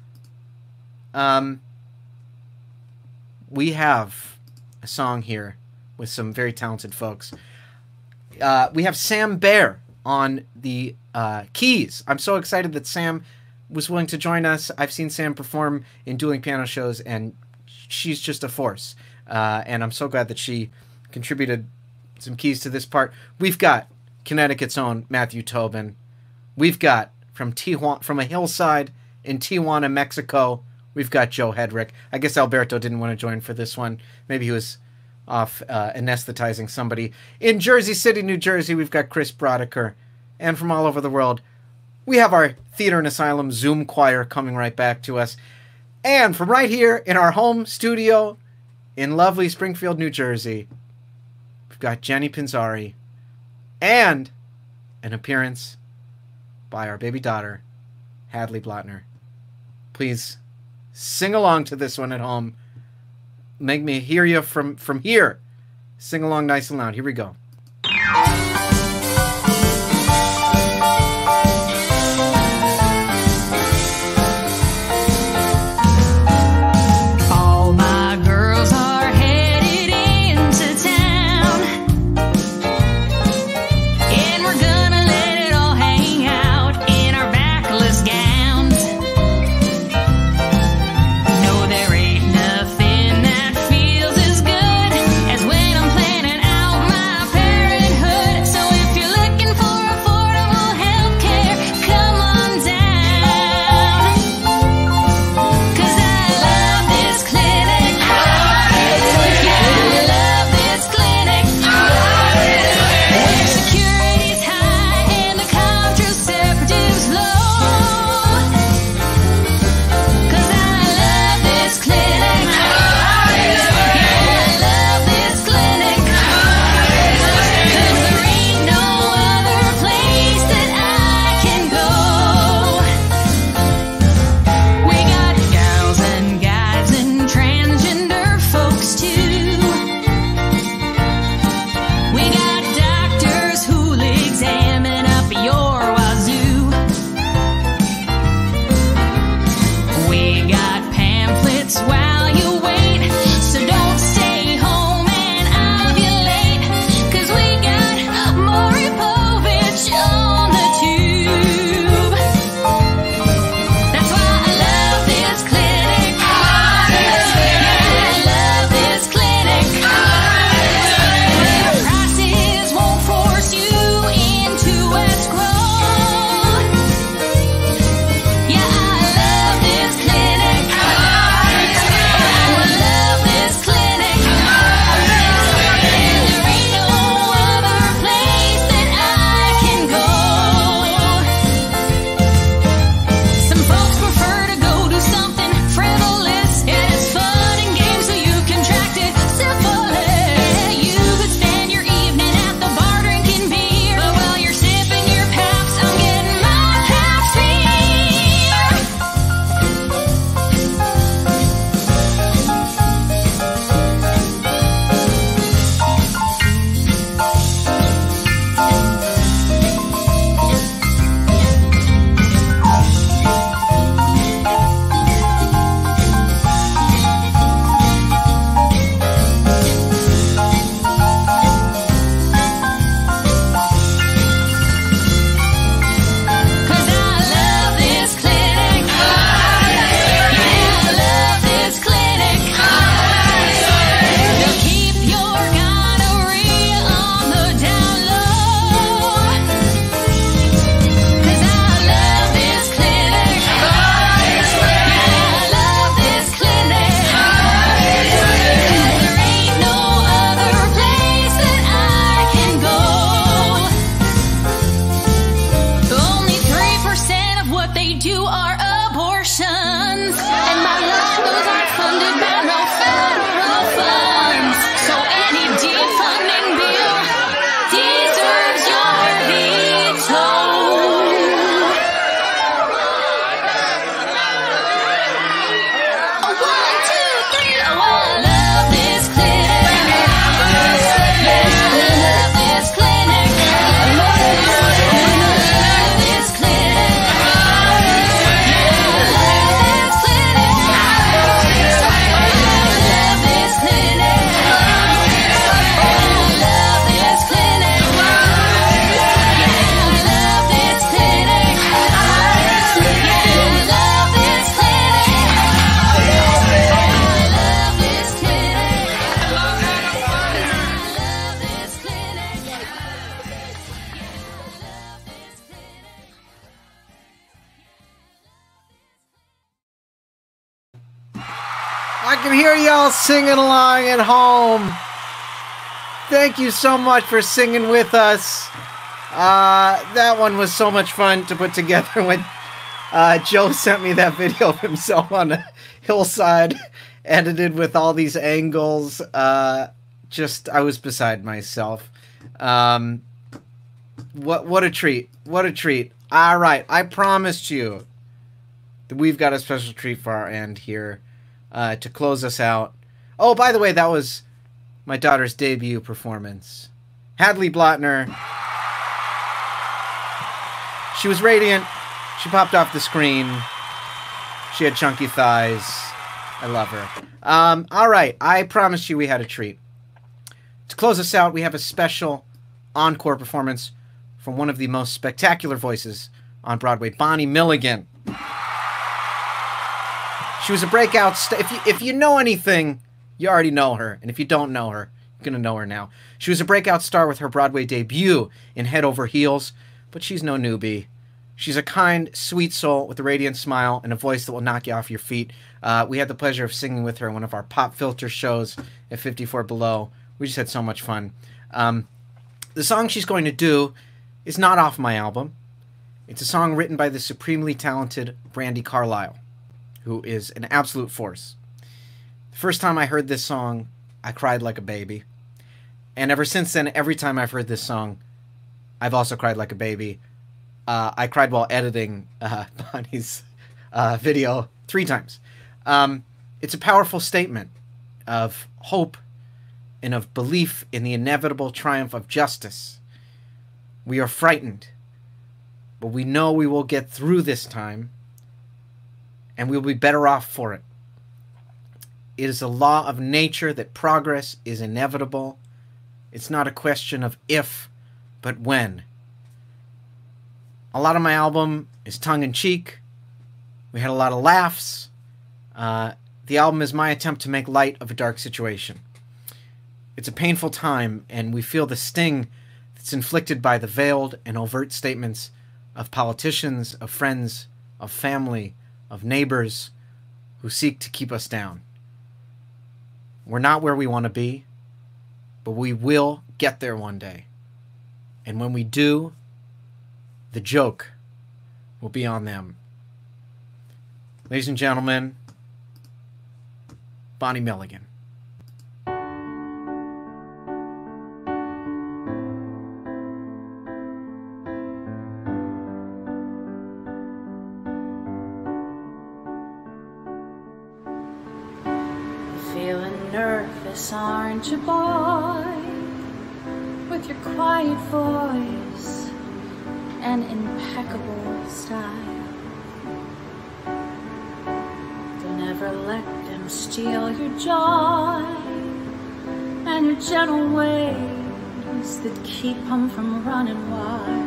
A: we have a song here with some very talented folks. We have Sam Baer on the keys. I'm so excited that Sam was willing to join us. I've seen Sam perform in dueling piano shows, and she's just a force. And I'm so glad that she contributed some keys to this part. We've got Connecticut's own Matthew Tobin. We've got from a hillside in Tijuana, Mexico, we've got Joe Hedrick. I guess Alberto didn't want to join for this one. Maybe he was off anesthetizing somebody. In Jersey City, New Jersey, we've got Chris Brodeker. And from all over the world, we have our Theater and Asylum Zoom choir coming right back to us. And from right here in our home studio in lovely Springfield, New Jersey, we've got Jenny Pinzari. And an appearance by our baby daughter, Hadley Blotner. Please sing along to this one at home. Make me hear you from here. Sing along nice and loud. Here we go.
I: All my girls are headed into town, and we're gonna let it all hang out in our backless gowns. No, there ain't nothing that feels as good as when I'm planning out my parenthood. So if you're looking for affordable healthcare, come on down, 'cause I love this clinic. Yeah, I love this clinic. Where security's high and the contraceptive's low. 'Cause I love this clinic. Yeah, I love this clinic. 'Cause there ain't no other place that I can go. We got gals and guys and transgender folks too. We got doctors who'll examine up your wazoo. We got pamphlets while you wait, so don't stay home and ovulate. 'Cause we got Maury Povich on the tube. That's why I love this clinic. Yeah, I love this clinic. Where prices won't force you into escrow. Yeah, I love this clinic. Oh, I love this clinic. And there ain't no other place that I can go. Some folks prefer to go do something frivolous. It's fun and games so you contract it syphilis. You could spend your evening at the bar drinking beer, but while you're sipping your Paps, I'm getting my Pap smear. Cause I love this clinic. Yeah, I love this clinic. They'll keep your gonorrhea on the down low. Cause I love this clinic. Yeah, I love this clinic. There ain't no other place that I can go. Only 3% of what they do are abortions, and my rivals aren't funded by no federal funds. So any defunding bill deserves your veto. 1, 2, 3. Oh, I love this clinic. Yeah, I love this clinic. I love this clinic.
A: I can hear y'all singing along at home. thank you so much for singing with us. That one was so much fun to put together when Joe sent me that video of himself on a hillside, edited with all these angles. I was beside myself. What a treat. What a treat. All right, I promised you that we've got a special treat for our end here to close us out. Oh, by the way, that was my daughter's debut performance. Hadley Blotner. She was radiant. She popped off the screen. She had chunky thighs. I love her. All right, I promised you we had a treat. To close us out, we have a special encore performance from one of the most spectacular voices on Broadway, Bonnie Milligan. She was a breakout if you know anything, you already know her. And if you don't know her, you're going to know her now. She was a breakout star with her Broadway debut in Head Over Heels, but she's no newbie. She's a kind, sweet soul with a radiant smile and a voice that will knock you off your feet. We had the pleasure of singing with her in one of our Pop Filter shows at 54 Below. We just had so much fun. The song she's going to do is not off my album. It's a song written by the supremely talented Brandi Carlile, who is an absolute force. The first time I heard this song, I cried like a baby. And ever since then, every time I've heard this song, I've also cried like a baby. I cried while editing Bonnie's video 3 times. It's a powerful statement of hope and of belief in the inevitable triumph of justice. We are frightened, but we know we will get through this time, and we'll be better off for it. It is a law of nature that progress is inevitable. It's not a question of if, but when. A lot of my album is tongue-in-cheek. We had a lot of laughs. The album is my attempt to make light of a dark situation. It's a painful time, and we feel the sting that's inflicted by the veiled and overt statements of politicians, of friends, of family, of neighbors who seek to keep us down. We're not where we want to be, but we will get there one day. And when we do, the joke will be on them. Ladies and gentlemen, Bonnie Milligan.
I: Feeling nervous, aren't you, boy? With your quiet voice and impeccable style. Don't ever let them steal your joy and your gentle ways that keep them from running wild.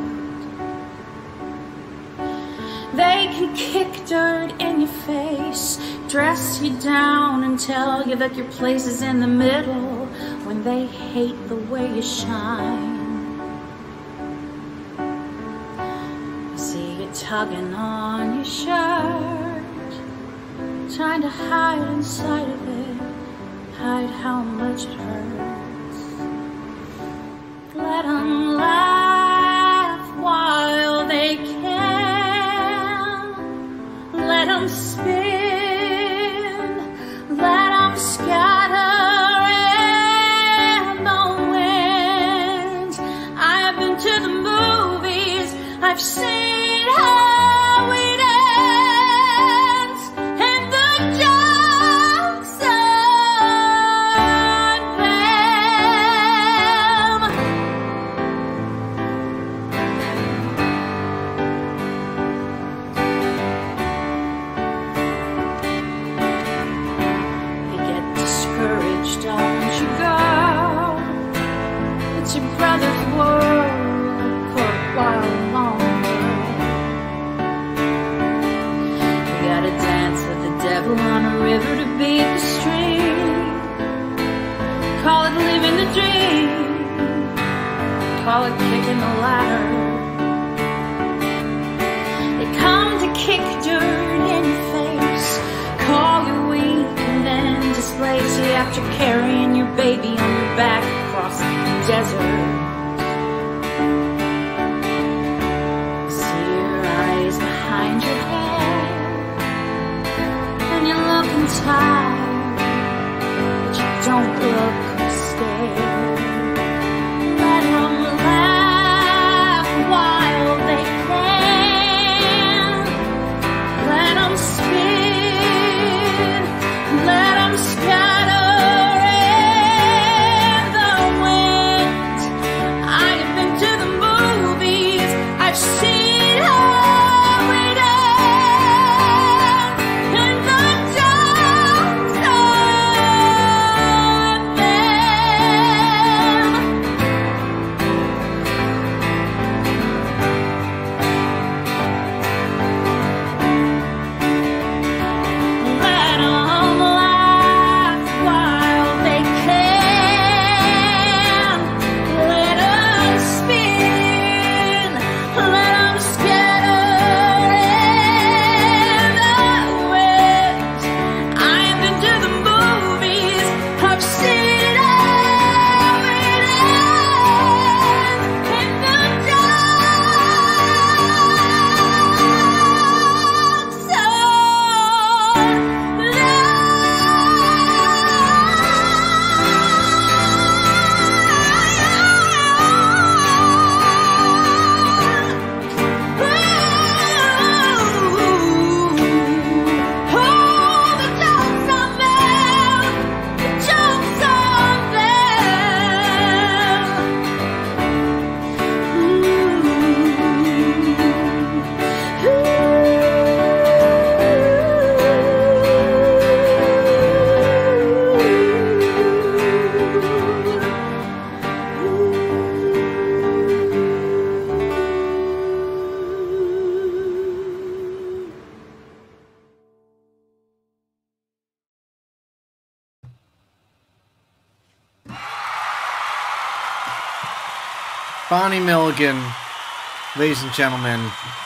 I: They can kick dirt in your face, dress you down and tell you that your place is in the middle when they hate the way you shine. I see you tugging on your shirt, trying to hide inside of it, hide how much it hurts. Let them laugh while they can. Let them spin, let them scatter in the wind. I've been to the movies, I've seen how it ends, and the jokes on don't you go? It's your brother's world for a while longer. You gotta dance with the devil on a river to beat the stream. Call it living the dream, call it kicking the ladder. They come to kick dirt in your face, call you weak, and then displace you after carrying your baby on your back across the look stay. Let 'em laugh while they can. Let 'em spin, let 'em scatter in the wind. I have been to the movies, I've seen every day. And the dogs of Let 'em laugh while they can. Let 'em spin, let 'em scatter in the wind. I've been to the movies, I've seen every day. And the dogs of
A: Bonnie Milligan, ladies and gentlemen.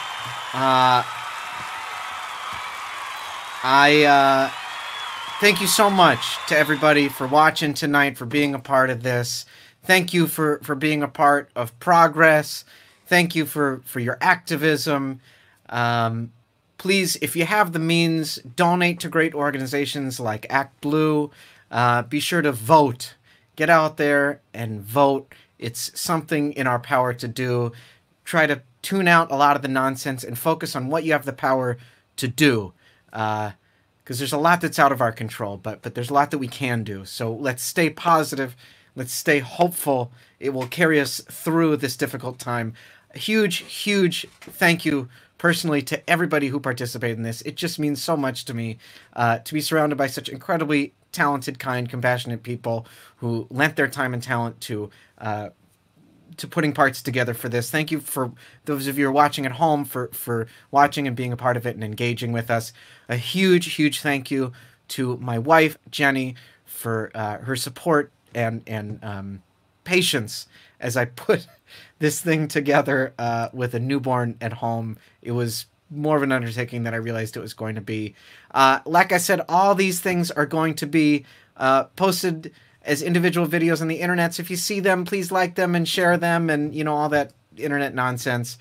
A: I thank you so much to everybody for watching tonight, for being a part of this. Thank you for being a part of progress. Thank you for your activism. Please, if you have the means, donate to great organizations like Act Blue. Be sure to vote. Get out there and vote. It's something in our power to do. Try to tune out a lot of the nonsense and focus on what you have the power to do. Because there's a lot that's out of our control, but there's a lot that we can do. So let's stay positive. Let's stay hopeful. It will carry us through this difficult time. A huge, huge thank you personally to everybody who participated in this. It just means so much to me to be surrounded by such incredibly talented, kind, compassionate people who lent their time and talent to putting parts together for this. Thank you for those of you who are watching at home for watching and being a part of it and engaging with us. A huge, huge thank you to my wife, Jenny, for her support and patience as I put this thing together with a newborn at home. It was more of an undertaking than I realized it was going to be. Like I said, all these things are going to be posted as individual videos on the internet. So if you see them, please like them and share them and, you know, all that internet nonsense.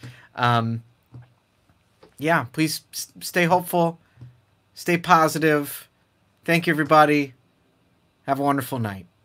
A: Yeah, please stay hopeful, stay positive. Thank you, everybody. Have a wonderful night.